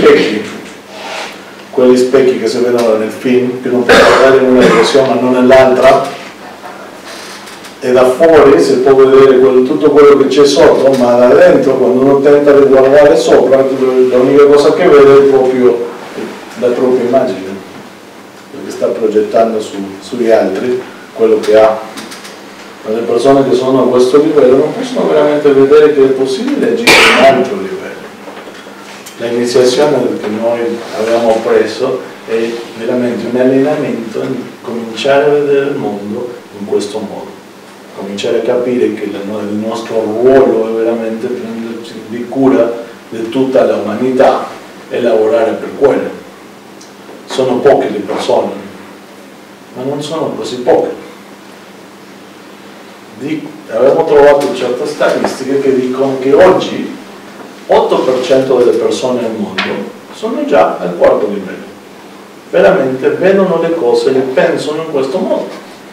quegli specchi che si vedono nel film, che non puoi guardare in una direzione ma non nell'altra, e da fuori si può vedere tutto quello che c'è sotto, ma da dentro, quando uno tenta di guardare sopra, l'unica cosa che vede è proprio la propria immagine, perché sta progettando sugli altri quello che ha. Ma le persone che sono a questo livello non possono veramente vedere che è possibile agire in un altro livello. l'iniziazione che noi abbiamo preso è veramente un allenamento in cominciare a vedere il mondo in questo modo, cominciare a capire che il nostro ruolo è veramente prenderci di cura di tutta l'umanità e lavorare per quello. Sono poche le persone, ma non sono così poche. Abbiamo trovato certe statistiche che dicono che oggi 8% delle persone al mondo sono già al quarto livello. Veramente vedono le cose e le pensano in questo modo.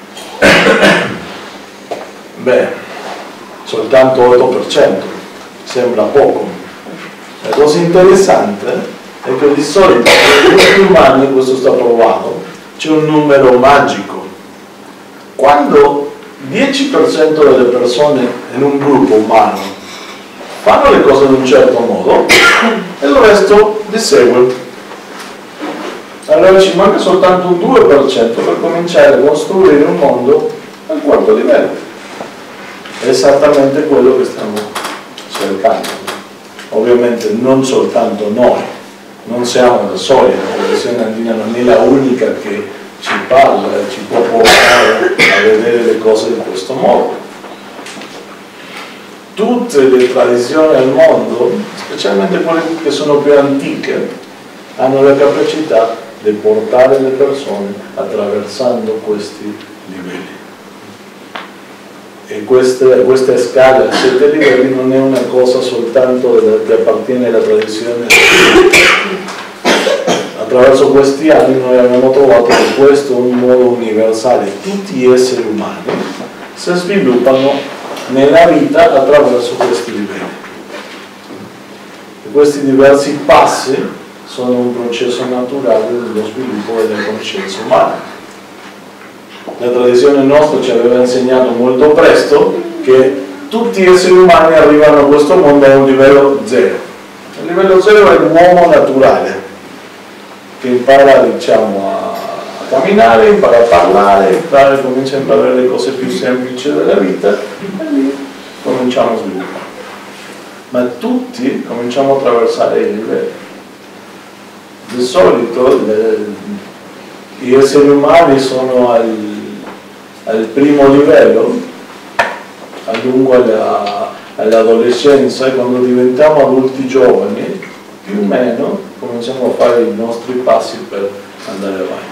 Beh, soltanto 8%, sembra poco. La cosa interessante è che di solito nei gruppi umani, questo sta provato, c'è un numero magico. Quando 10% delle persone in un gruppo umano fanno le cose in un certo modo e il resto li segue. Allora ci manca soltanto un 2% per cominciare a costruire un mondo al quarto livello. È esattamente quello che stiamo cercando. Ovviamente non soltanto noi, non siamo da soli, la tradizione andina non è la unica che ci parla, ci può portare a vedere le cose in questo modo. Tutte le tradizioni al mondo, specialmente quelle che sono più antiche, hanno la capacità di portare le persone attraversando questi livelli. E questa scala a 7 livelli non è una cosa soltanto che appartiene alla tradizione. Attraverso questi anni noi abbiamo trovato che questo è un modo universale. Tutti gli esseri umani si sviluppano nella vita attraverso questi livelli. E questi diversi passi sono un processo naturale dello sviluppo della coscienza umana. La tradizione nostra ci aveva insegnato molto presto che tutti gli esseri umani arrivano a questo mondo a un livello zero. Il livello zero è l'uomo naturale, che impara, diciamo, a camminare, impara a parlare, comincia a imparare le cose più semplici della vita e lì cominciamo a sviluppare. Ma tutti cominciamo a attraversare i livelli. Di solito gli esseri umani sono al primo livello, a lungo all'adolescenza, e quando diventiamo adulti giovani, più o meno cominciamo a fare i nostri passi per andare avanti.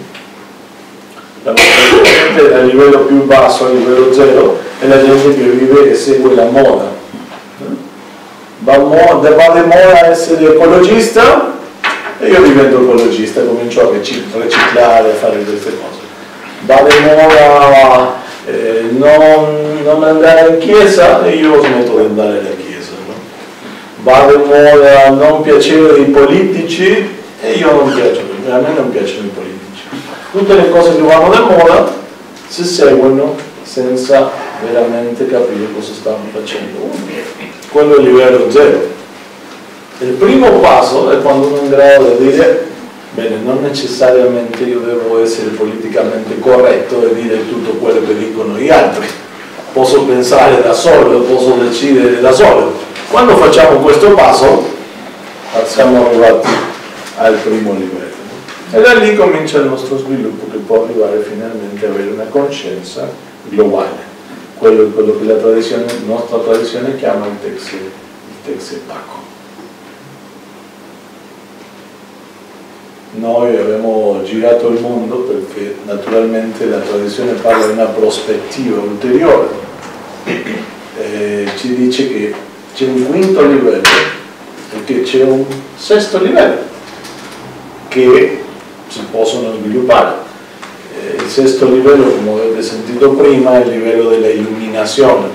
A livello più basso, a livello zero, è la gente che vive e segue la moda. Va di moda essere ecologista e io divento ecologista, comincio a riciclare, a fare queste cose. Va di moda non andare in chiesa e io smetto di andare alla chiesa. Va di moda non piacere ai politici e io non piaccio, a me non piacciono i politici. Tutte le cose che vanno di moda si seguono senza veramente capire cosa stanno facendo. Quello è il livello zero. Il primo passo è quando uno è in grado di dire: bene, non necessariamente io devo essere politicamente corretto e dire tutto quello che dicono gli altri. Posso pensare da solo, posso decidere da solo. Quando facciamo questo passo, siamo arrivati al primo livello. E da lì comincia il nostro sviluppo, che può arrivare finalmente a avere una coscienza globale. Quello che la nostra tradizione chiama il Tekse Paco. Noi abbiamo girato il mondo perché naturalmente la tradizione parla di una prospettiva ulteriore. Ci dice che c'è un quinto livello e che c'è un sesto livello che si possono sviluppare. Il sesto livello, come avete sentito prima, è il livello della illuminazione.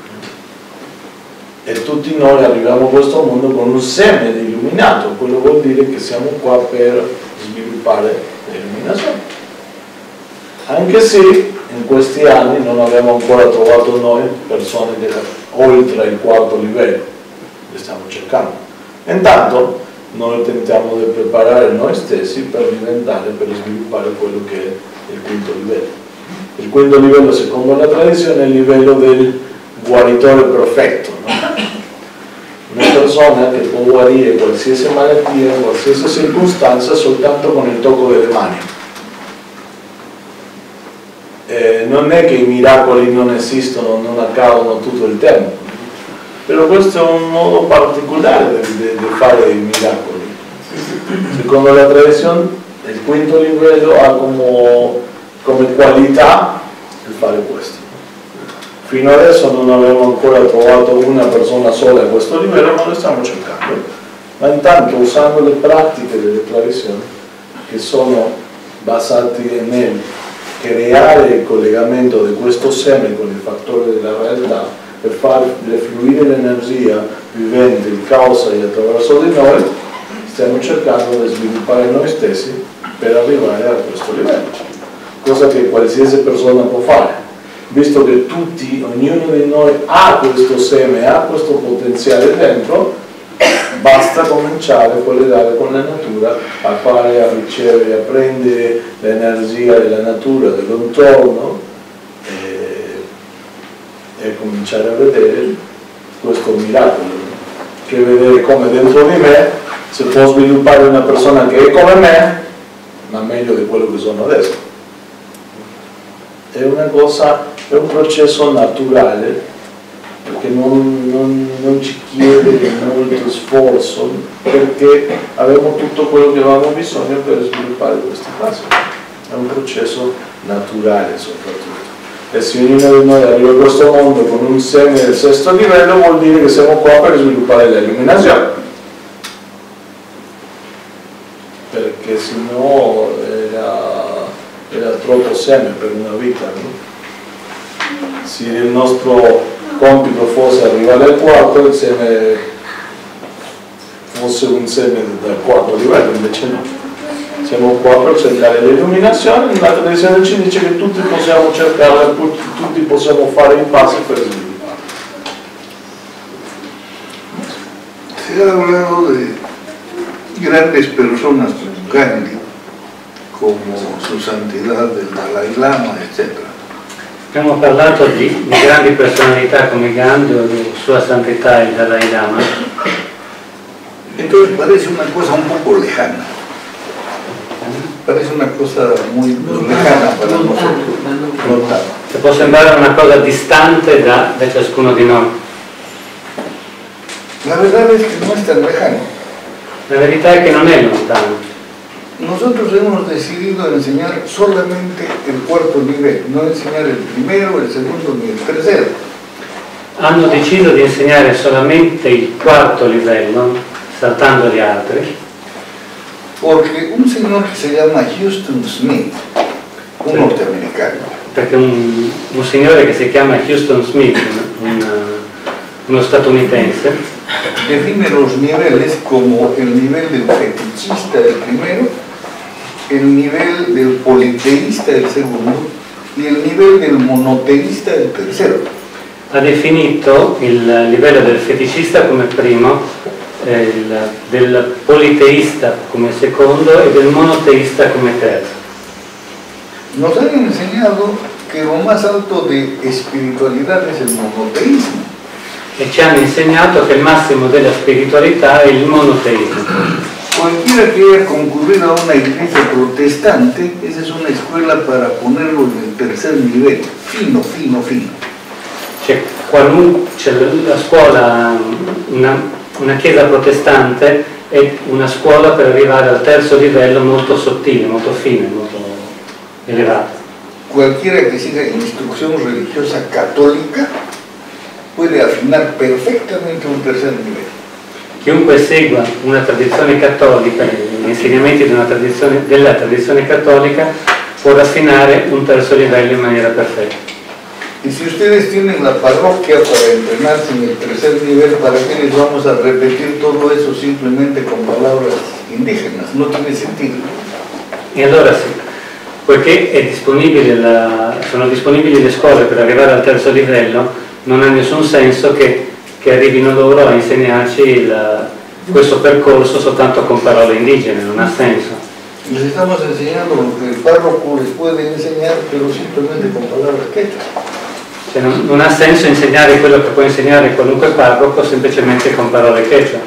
E tutti noi arriviamo a questo mondo con un seme di illuminato, quello vuol dire che siamo qua per sviluppare l'illuminazione. Anche se in questi anni non abbiamo ancora trovato noi persone che oltre il quarto livello, le stiamo cercando. Intanto noi tentiamo di preparare noi stessi per sviluppare quello che è il quinto livello. Il quinto livello, secondo la tradizione, è il livello del guaritore perfetto, no? Una persona che può guarire qualsiasi malattia, qualsiasi circostanza soltanto con il tocco delle mani. Non è che i miracoli non esistono, non accadono tutto il tempo, però questo è un modo particolare di fare i miracoli. Secondo la tradizione, il quinto livello ha come qualità il fare questo. Fino adesso non abbiamo ancora trovato una persona sola a questo livello, ma lo stiamo cercando. Ma intanto usando le pratiche delle tradizioni che sono basate nel creare il collegamento di questo seme con il fattore della realtà per far fluire l'energia vivente, il causa e attraverso di noi, stiamo cercando di sviluppare noi stessi per arrivare a questo livello, cosa che qualsiasi persona può fare, visto che tutti, ognuno di noi ha questo seme, ha questo potenziale dentro. Basta cominciare a collegare con la natura, a fare, a ricevere, a prendere l'energia della natura, dell'intorno e cominciare a vedere questo miracolo, che vedere come dentro di me si può sviluppare una persona che è come me, ma meglio di quello che sono adesso. È una cosa, è un processo naturale, perché non ci chiede molto sforzo, perché abbiamo tutto quello che avevamo bisogno per sviluppare questi passi. È un processo naturale soprattutto. E se ognuno di noi arriva a questo mondo con un seme del sesto livello, vuol dire che siamo qua per sviluppare l'illuminazione, perché sennò era troppo seme per una vita, no? Se il nostro compito fosse arrivare al quarto, il seme fosse un seme del quarto livello, invece no. Siamo qua per cercare l'illuminazione, la tradizione ci dice che tutti possiamo cercarla, tutti possiamo fare i passi per sviluppare. Se ha hablado de grandes personas como Gandhi, como su santidad del Dalai Lama, etc. Abbiamo parlato di grandi personalità come Gandhi o di Sua Santità il Dalai Lama. Entonces parece una cosa un poco lejana. Parece una cosa muy lejana para nosotros. Lontana. Può sembrare una cosa distante da ciascuno di noi. La verdad es que no es tan lejano. La verità è che non è lontano. Nosotros hemos decidido enseñar solamente el cuarto nivel, no enseñar el primero, el segundo ni el tercero. Hanno deciso di insegnare solamente il quarto livello, saltando gli altri. Porque un señor que se llama Houston Smith, un norteamericano, Perché un signore che si chiama Houston Smith, uno statunitense, define los niveles como el nivel del fetichista el primero, el nivel del politeísta el segundo y el nivel del monoteísta el tercero. ha definito il livello del feticista come primo, del politeista come secondo e del monoteista come terzo. Nos han enseñado que lo más alto de espiritualidad es el monoteísmo. E ci hanno insegnato che il massimo della spiritualità è il monoteismo. Cualquiera que haya concurrido a una iglesia protestante, esa es una escuela para ponerlo en el tercer nivel, fino, fino, fino. C'è la scuola, una chiesa protestante è una scuola per arrivare al terzo livello molto sottile, molto fine, molto elevato. Cualquiera que siga instrucción religiosa católica puede afinar perfectamente un tercer nivel. Chiunque segua una tradizione cattolica, gli insegnamenti della tradizione cattolica, può raffinare un terzo livello in maniera perfetta. Y si ustedes tienen la parroquia para entrenarse en el tercer nivel, ¿para qué les vamos a repetir todo eso simplemente con palabras indígenas? No tiene sentido. E allora sì, poiché sono disponibili le scuole per arrivare al terzo livello, non ha nessun senso che arrivino loro a insegnarci questo percorso soltanto con parole indigene, non ha senso. Les estamos enseñando lo que el párroco les puede enseñar, pero simplemente con palabras quechua. Cioè, non ha senso insegnare quello che può insegnare qualunque parroco semplicemente con parole quechua.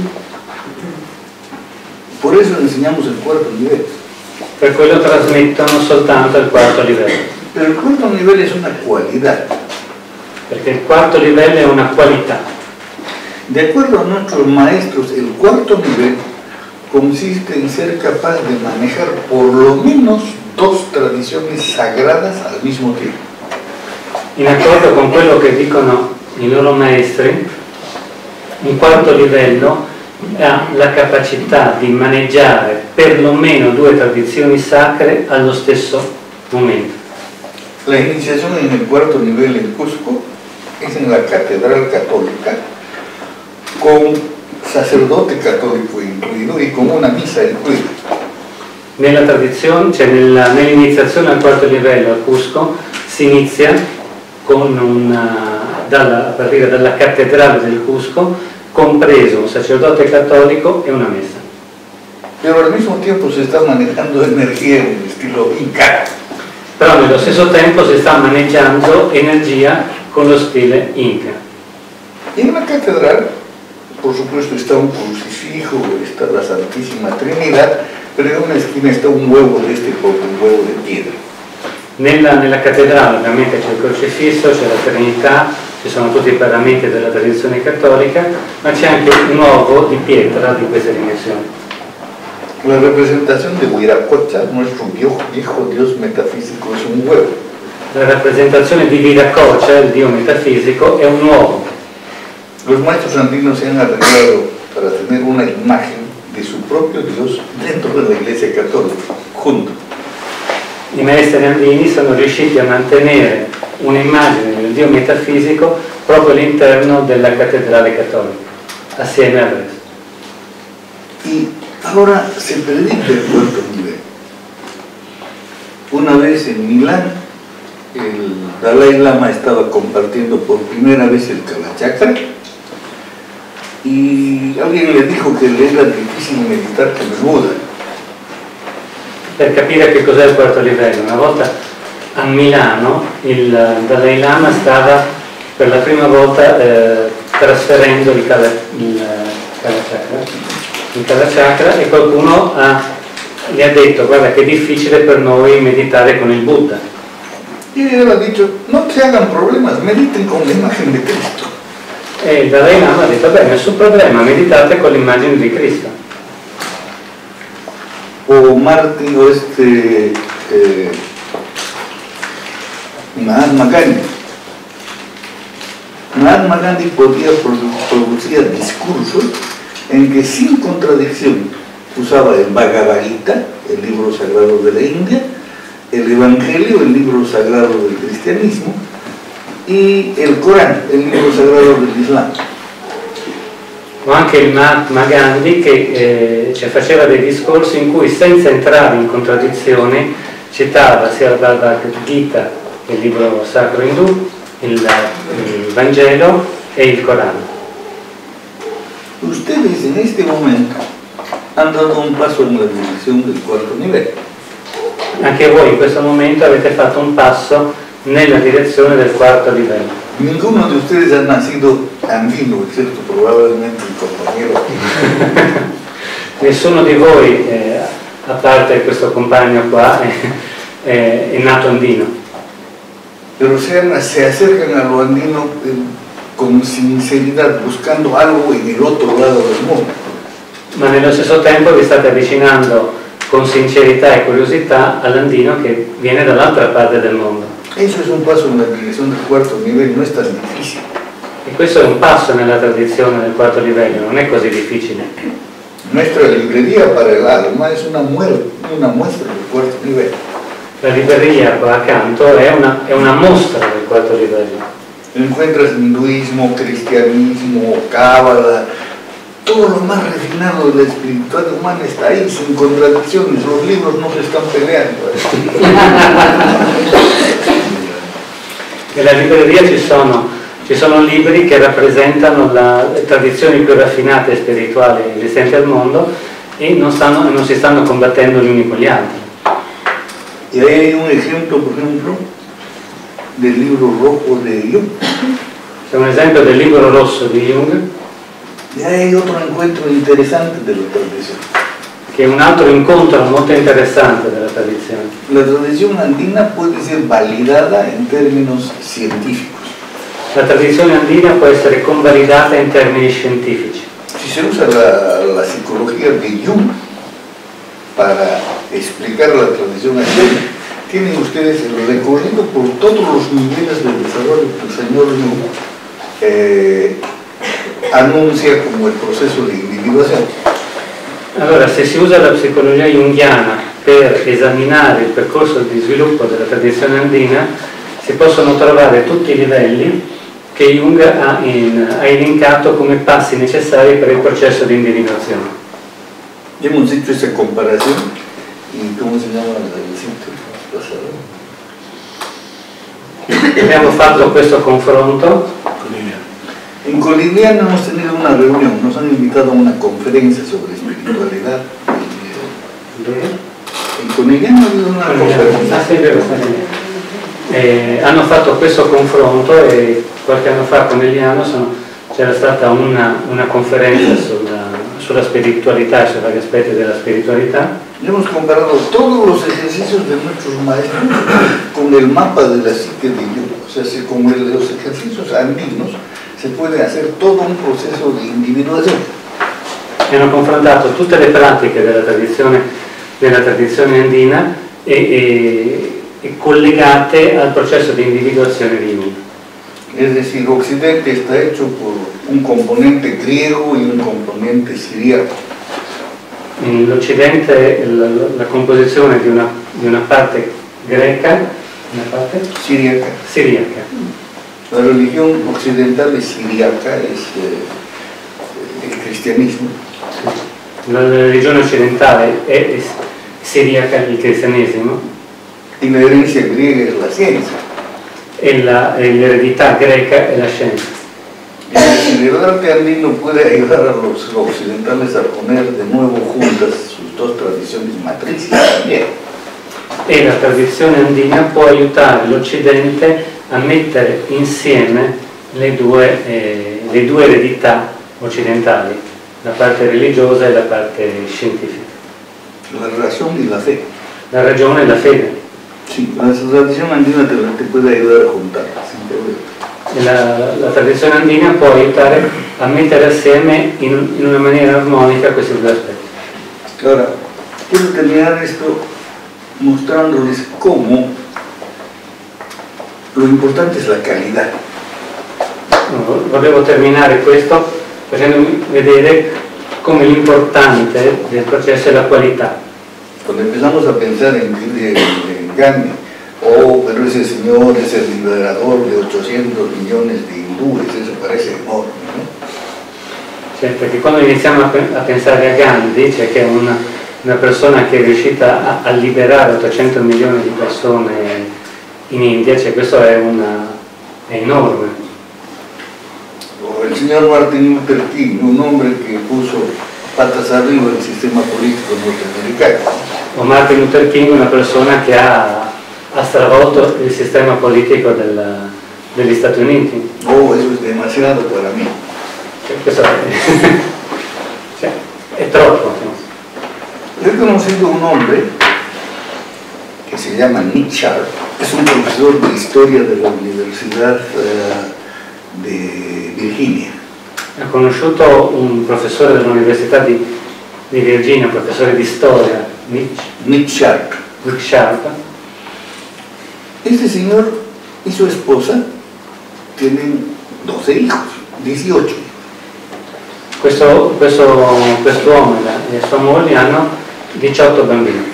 Por eso enseñamos el cuarto nivel. Per quello trasmettono soltanto il quarto livello. Pero el cuarto nivel es una cualidad. Perché il quarto livello è una qualità. De acuerdo a nuestros maestros, el cuarto nivel consiste en ser capaz de manejar por lo menos 2 tradiciones sagradas al mismo tiempo. In accordo con quello che dicono i loro maestri, un quarto livello ha la capacità di maneggiare perlomeno 2 tradizioni sacre allo stesso momento. La iniciación en el cuarto nivel en Cusco es en la Catedral Católica, con sacerdote católico incluido y con una misa incluida. Nella tradizione, cioè nell'iniziazione al quarto livello a Cusco, si inizia con a partire dalla cattedrale del Cusco, compreso un sacerdote cattolico e una messa. Pero al mismo tiempo se está manejando energía en el estilo Inca. Però nello stesso tempo si sta maneggiando energia con lo stile Inca. En la catedral, por supuesto, está un crucifijo, está la Santísima Trinidad, pero en una esquina está un huevo de este tipo, un huevo de piedra. Nella cattedrale ovviamente c'è il crocifisso, c'è la Trinità, ci sono tutti i paramenti della tradizione cattolica, ma c'è anche un uovo di pietra di queste dimensioni. La representación de Huiracocha, nuestro viejo dios metafísico, es un huevo. La rappresentazione di Viracocha, il dio metafisico, è un uovo. Los maestros andinos se han arreglado para tener una imagen de su propio Dios dentro de la Iglesia Católica, junto. I maestri andini sono riusciti a mantenere un'immagine del dio metafisico proprio all'interno della cattedrale cattolica, assieme al resto. Y ahora se predica el cuarto nivel. Una vez en Milán, el Dalai Lama estaba compartiendo por primera vez el Kalachakra y alguien le dijo que le era difícil meditar con el Buda. Per capire che cos'è il quarto livello, una volta a Milano il Dalai Lama stava per la prima volta trasferendo il Kalachakra e qualcuno gli ha detto: guarda che è difficile per noi meditare con il Buddha. Y él ha dicho, no se hagan problemas, mediten con la imagen de Cristo. E il Dalai Lama ha detto: beh, nessun problema, meditate con l'immagine di Cristo. O Martin o Mahatma Gandhi. Mahatma Gandhi podía producir discursos en que sin contradicción usaba el Bhagavad Gita, el libro sagrado de la India, el Evangelio, el libro sagrado del cristianismo, y el Corán, el libro sagrado del Islam. O anche il Mahatma Gandhi che faceva dei discorsi in cui, senza entrare in contraddizione, citava sia il Bhagavad Gita, il libro sacro indù, il Vangelo e il Corano. Ustedes en este momento han dado un paso en la dirección del cuarto nivel. Anche voi in questo momento avete fatto un passo nella direzione del quarto livello. Ninguno de ustedes ha nacido andino, excepto probablemente el compañero. Nessuno di voi, a parte questo compagno qua, è nato andino. Pero se acercan a lo andino con sinceridad, buscando algo en el otro lado del mundo. Ma nello stesso tempo vi state avvicinando con sincerità e curiosità all'andino che viene dall'altra parte del mondo. Eso es un paso en la dirección del cuarto nivel, no es tan difícil. E questo è un passo nella tradizione del quarto livello, non è così difficile. Nuestra librería para el alma es una muestra del cuarto nivel. La libreria qua accanto è una mostra del quarto livello. Encuentras hinduismo, cristianismo, cábala, todo lo más refinado de la espiritualidad humana está ahí, sin contradicciones, los libros no se están peleando. Nella libreria ci sono libri che rappresentano le tradizioni più raffinate e spirituali esistenti al mondo e non si stanno combattendo gli uni con gli altri. Y ahí hay un ejemplo, por ejemplo, del libro rojo de Jung. C'è un esempio del libro rosso di Jung, Y hay otro encuentro interesante de la tradición. che è un altro incontro molto interessante della tradizione. La tradición andina puede ser validada en términos científicos. La tradizione andina può essere convalidata in termini scientifici. Si se usa la psicología de Jung para explicar la tradición andina, tienen ustedes el recorrido por todos los niveles de desarrollo que el señor Jung anuncia como el proceso de individuación. Allora, se si usa la psicologia junghiana per esaminare il percorso di sviluppo della tradizione andina, si possono trovare tutti i livelli che Jung ha elencato come passi necessari per il processo di individuazione. Hemos hecho esa comparación y ¿cómo se llama el sitio pasado? Abbiamo fatto questo confronto. En Colidiano hemos tenido una reunión, nos han invitado a una conferencia sobre espiritualidad. En Colidiano ha habido una conferencia. Ah, sì, è vero, hanno fatto questo confronto e qualche anno fa con Eliano c'era stata una conferenza sulla spiritualità e sui vari aspetti della spiritualità. Hemos comparado todos los ejercicios de nuestros maestros con el mapa de la psique de Jung. O sea, con los ejercicios andinos se puede hacer todo un processo di individuazione. E hanno confrontato tutte le pratiche della tradizione andina e collegate al processo di individuazione di Jung. Es decir, Occidente está hecho por un componente griego y un componente siriaco. Nell'Occidente la composizione di una parte greca, una parte siriaca. La religión occidental es siriaca, es el cristianismo. La religione occidentale è siriaca, il cristianesimo. Y la herencia griega es la ciencia. E l'eredità greca è la scienza. El arte andino puede ayudar a los occidentales a poner de nuevo juntas sus dos tradiciones matrices también. E la tradizione andina può aiutare l'Occidente a mettere insieme le due eredità occidentali, la parte religiosa e la parte scientifica. La razón y la fe. La ragione e la fede. Sí, la tradición andina te puede ayudar a juntarlas, sin problema. La tradizione andina può aiutare a mettere assieme in una maniera armonica questi due aspetti. Ahora, quiero terminar esto mostrándoles cómo lo importante es la calidad. Volevo terminare questo facendomi vedere come l'importante del processo è la qualità. Cuando empezamos a pensar en Gandhi, pero ese señor es el liberador de 800 millones de hindúes, eso parece enorme, ¿no? Cioè, perché quando iniziamo a pensare a Gandhi, cioè che è una persona che è riuscita a liberare 800 milioni di persone in India, cioè questo è enorme. O el señor Martin Luther King, un hombre que puso patas arriba el sistema político norteamericano. O Martin Luther King, una persona che ha stravolto il sistema politico degli Stati Uniti. Oh, eso es demasiado para mí. Cioè, questo cioè, è troppo. Yo he conocido un hombre que se llama Nick Sharp, es un profesor de historia de la Universidad de Virginia. Ho conosciuto un professore dell'Università di Virginia, un professore di storia, Nick Sharp. Nick Sharp. Este señor y su esposa tienen 12 hijos, 18. Quest'uomo e sua moglie hanno 18 bambini.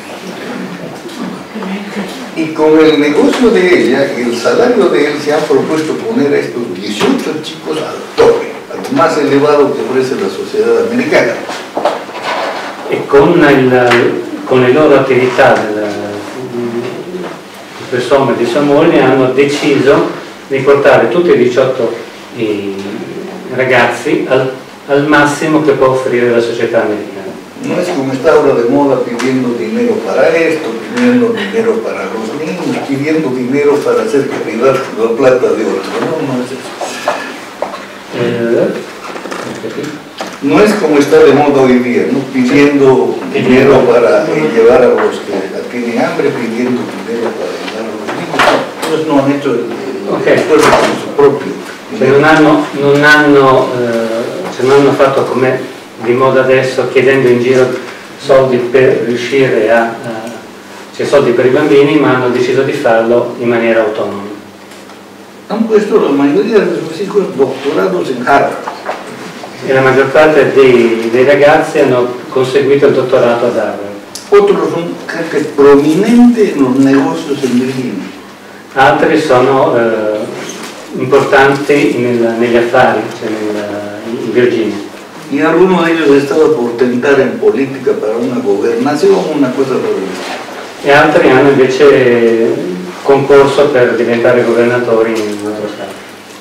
Y con el negocio de ella y el salario de él se han propuesto poner a estos 18 chicos al tope, al más elevado que ofrece la sociedad americana. E con le loro attività quest'uomo e di sua moglie hanno deciso di portare tutti i 18 ragazzi al massimo che può offrire la società americana. No es como está ahora de moda pidiendo dinero para esto, pidiendo dinero para los niños, pidiendo dinero para hacer caridad con la plata de otro. No es eso. No es como está de moda hoy día, ¿no? Pidiendo dinero para llevar a los que tienen hambre, pidiendo dinero para ayudar a los niños. Ellos no han hecho el esfuerzo con su proprio. Non hanno fatto come di moda adesso, chiedendo in giro soldi per riuscire cioè soldi per i bambini, ma hanno deciso di farlo in maniera autonoma. Han puesto la mayoría de sus hijos doctorados en Harvard. E la maggior parte dei ragazzi hanno conseguito il dottorato ad Harvard. Otros son gente prominente en los negocios en Virginia. Altri sono importanti negli affari, cioè in Virginia. Y alguno de ellos ha estado por tentar en política para una gobernación, una cosa por el estilo. E altri hanno invece concorso per diventare governatori in un altro stato.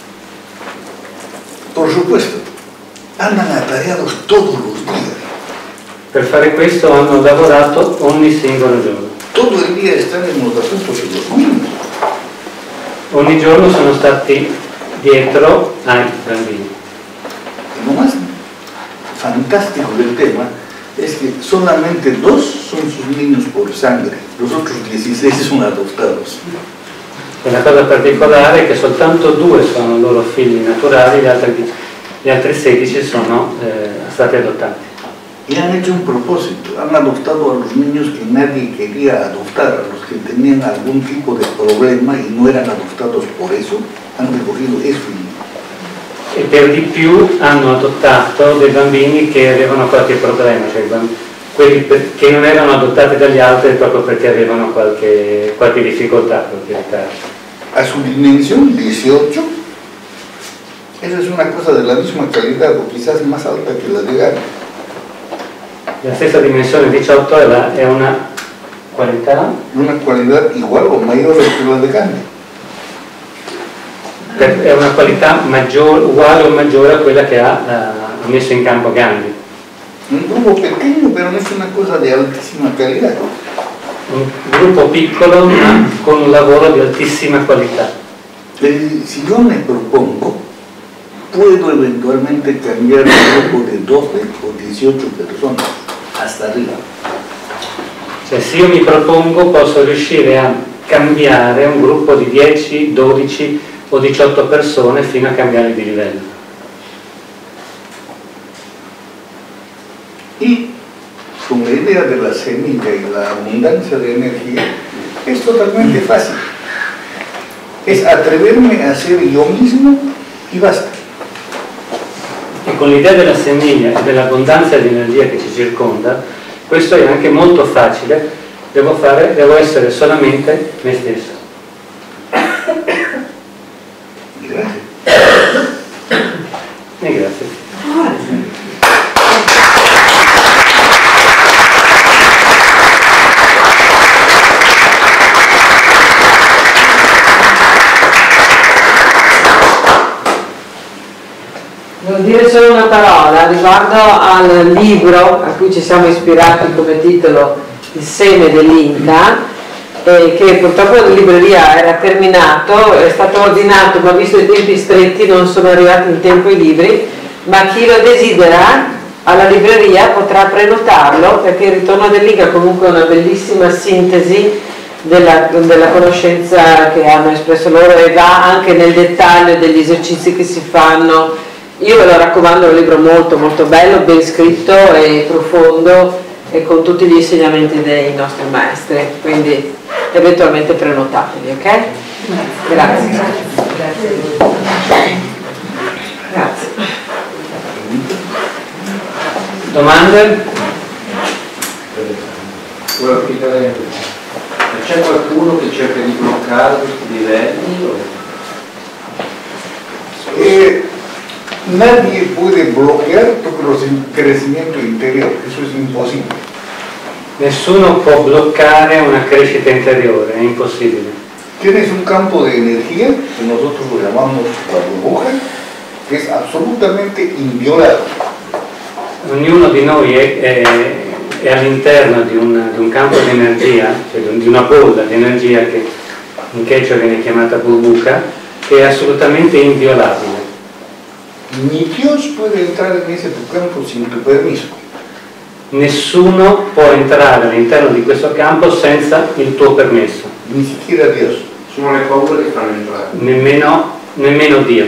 Por supuesto, andan atareados todos los días. Per fare questo hanno lavorato ogni singolo giorno. Todo el día están en los asuntos de los niños. Ogni giorno sono stati dietro ai bambini. Lo más fantástico del tema es que solamente 2 son sus niños por sangre, los otros 16 son adoptados. E la cosa particolare è che soltanto 2 sono loro figli naturali, gli altri 16 sono stati adottati. Y han hecho un propósito, han adoptado a los niños que nadie quería adoptar, a los que tenían algún tipo de problema y no eran adoptados por eso, han recogido eso. E per di più hanno adottato dei bambini che avevano qualche problema, cioè quelli che non erano adottati dagli altri proprio perché avevano qualche difficoltà, qualche ritardo. A su dimensión 18, esa es una cosa de la misma calidad o quizás más alta que la de Gandhi. La stessa dimensione 18 è una qualità? Una qualidad igual o mayor que la de Gandhi. È una qualità uguale o maggiore a quella che ha messo in campo Gandhi. Un grupo pequeño, pero no es una cosa de altísima calidad. Un gruppo piccolo ma con un lavoro di altissima qualità. Si yo me propongo, puedo eventualmente cambiar un grupo de 12 o 18 personas hasta arriba. Cioè se io mi propongo posso riuscire a cambiare un gruppo di 10, 12 o 18 persone fino a cambiare di livello. Y con la idea de la semilla y la abundancia de energía es totalmente fácil. Es atreverme a ser yo mismo y basta. E con l'idea della semiglia e dell'abbondanza di energia che ci circonda, questo è anche molto facile, devo essere solamente me stesso. Grazie. E grazie. Devo dire solo una parola riguardo al libro a cui ci siamo ispirati come titolo Il seme dell'Inca, che purtroppo in libreria era terminato, è stato ordinato, ma visto i tempi stretti non sono arrivati in tempo i libri, ma chi lo desidera alla libreria potrà prenotarlo, perché il ritorno dell'Inca comunque è una bellissima sintesi della conoscenza che hanno espresso loro e va anche nel dettaglio degli esercizi che si fanno. Io ve lo raccomando, è un libro molto molto bello, ben scritto e profondo e con tutti gli insegnamenti dei nostri maestri, quindi eventualmente prenotatevi, ok? Grazie. Grazie. Domande? Volevo chiedere, c'è qualcuno che cerca di bloccare questi livelli? Nadie puede bloquear tu crecimiento interior, eso es imposible. Nessuno può bloccare una crescita interiore, è impossibile. Tienes un campo de energía, que nosotros lo llamamos la burbuja, que es absolutamente inviolable. Ognuno di noi è all'interno di un campo di energia, cioè di una bolla di energia che in quechua viene chiamata burbuca, che è assolutamente inviolabile. Ni Dios puede entrar en ese tu campo sin tu permiso. Nessuno può entrare all'interno di questo campo senza il tuo permesso. Ni siquiera Dios. Sono le paure che fanno entrare. Nemmeno Dio.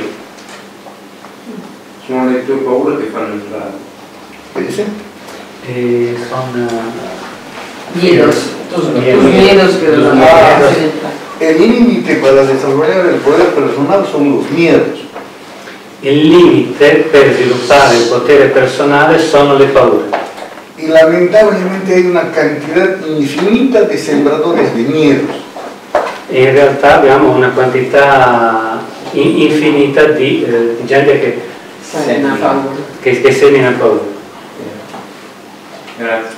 Sono le tue paure che fanno entrare. Per esempio. Son Miedos. Tus miedos que los El límite para desarrollar el poder personal son los miedos. il limite per sviluppare il potere personale sono le paure. Y lamentablemente hay una cantidad infinita de sembradores de miedos. E in realtà abbiamo una quantità infinita di gente che semina paura. Grazie.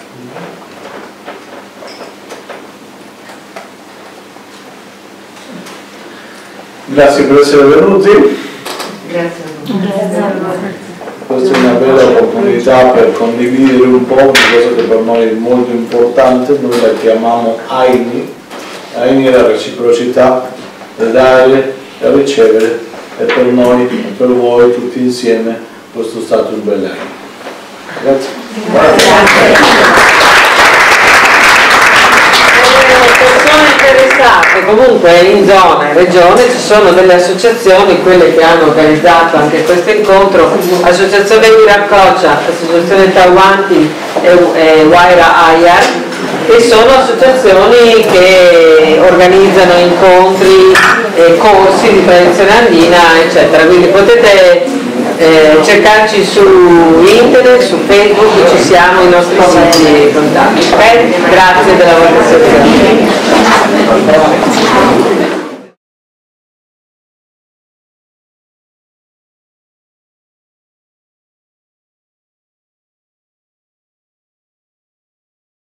Grazie per essere venuti. Grazie. Questa è una bella opportunità per condividere un po' una cosa che per noi è molto importante. Noi la chiamiamo AINI. AINI è la reciprocità, da dare e ricevere, e per noi e per voi tutti insieme questo è stato un bel anno. Grazie. Persone interessate comunque in zona, in regione, ci sono delle associazioni, quelle che hanno organizzato anche questo incontro, Associazione Miracoccia, Associazione Tawanti e Waira Ayar, che sono associazioni che organizzano incontri, corsi di tradizione andina, eccetera, quindi potete cercarci su internet, su Facebook, ci siamo, i nostri siti e contatti. Grazie della vostra attenzione.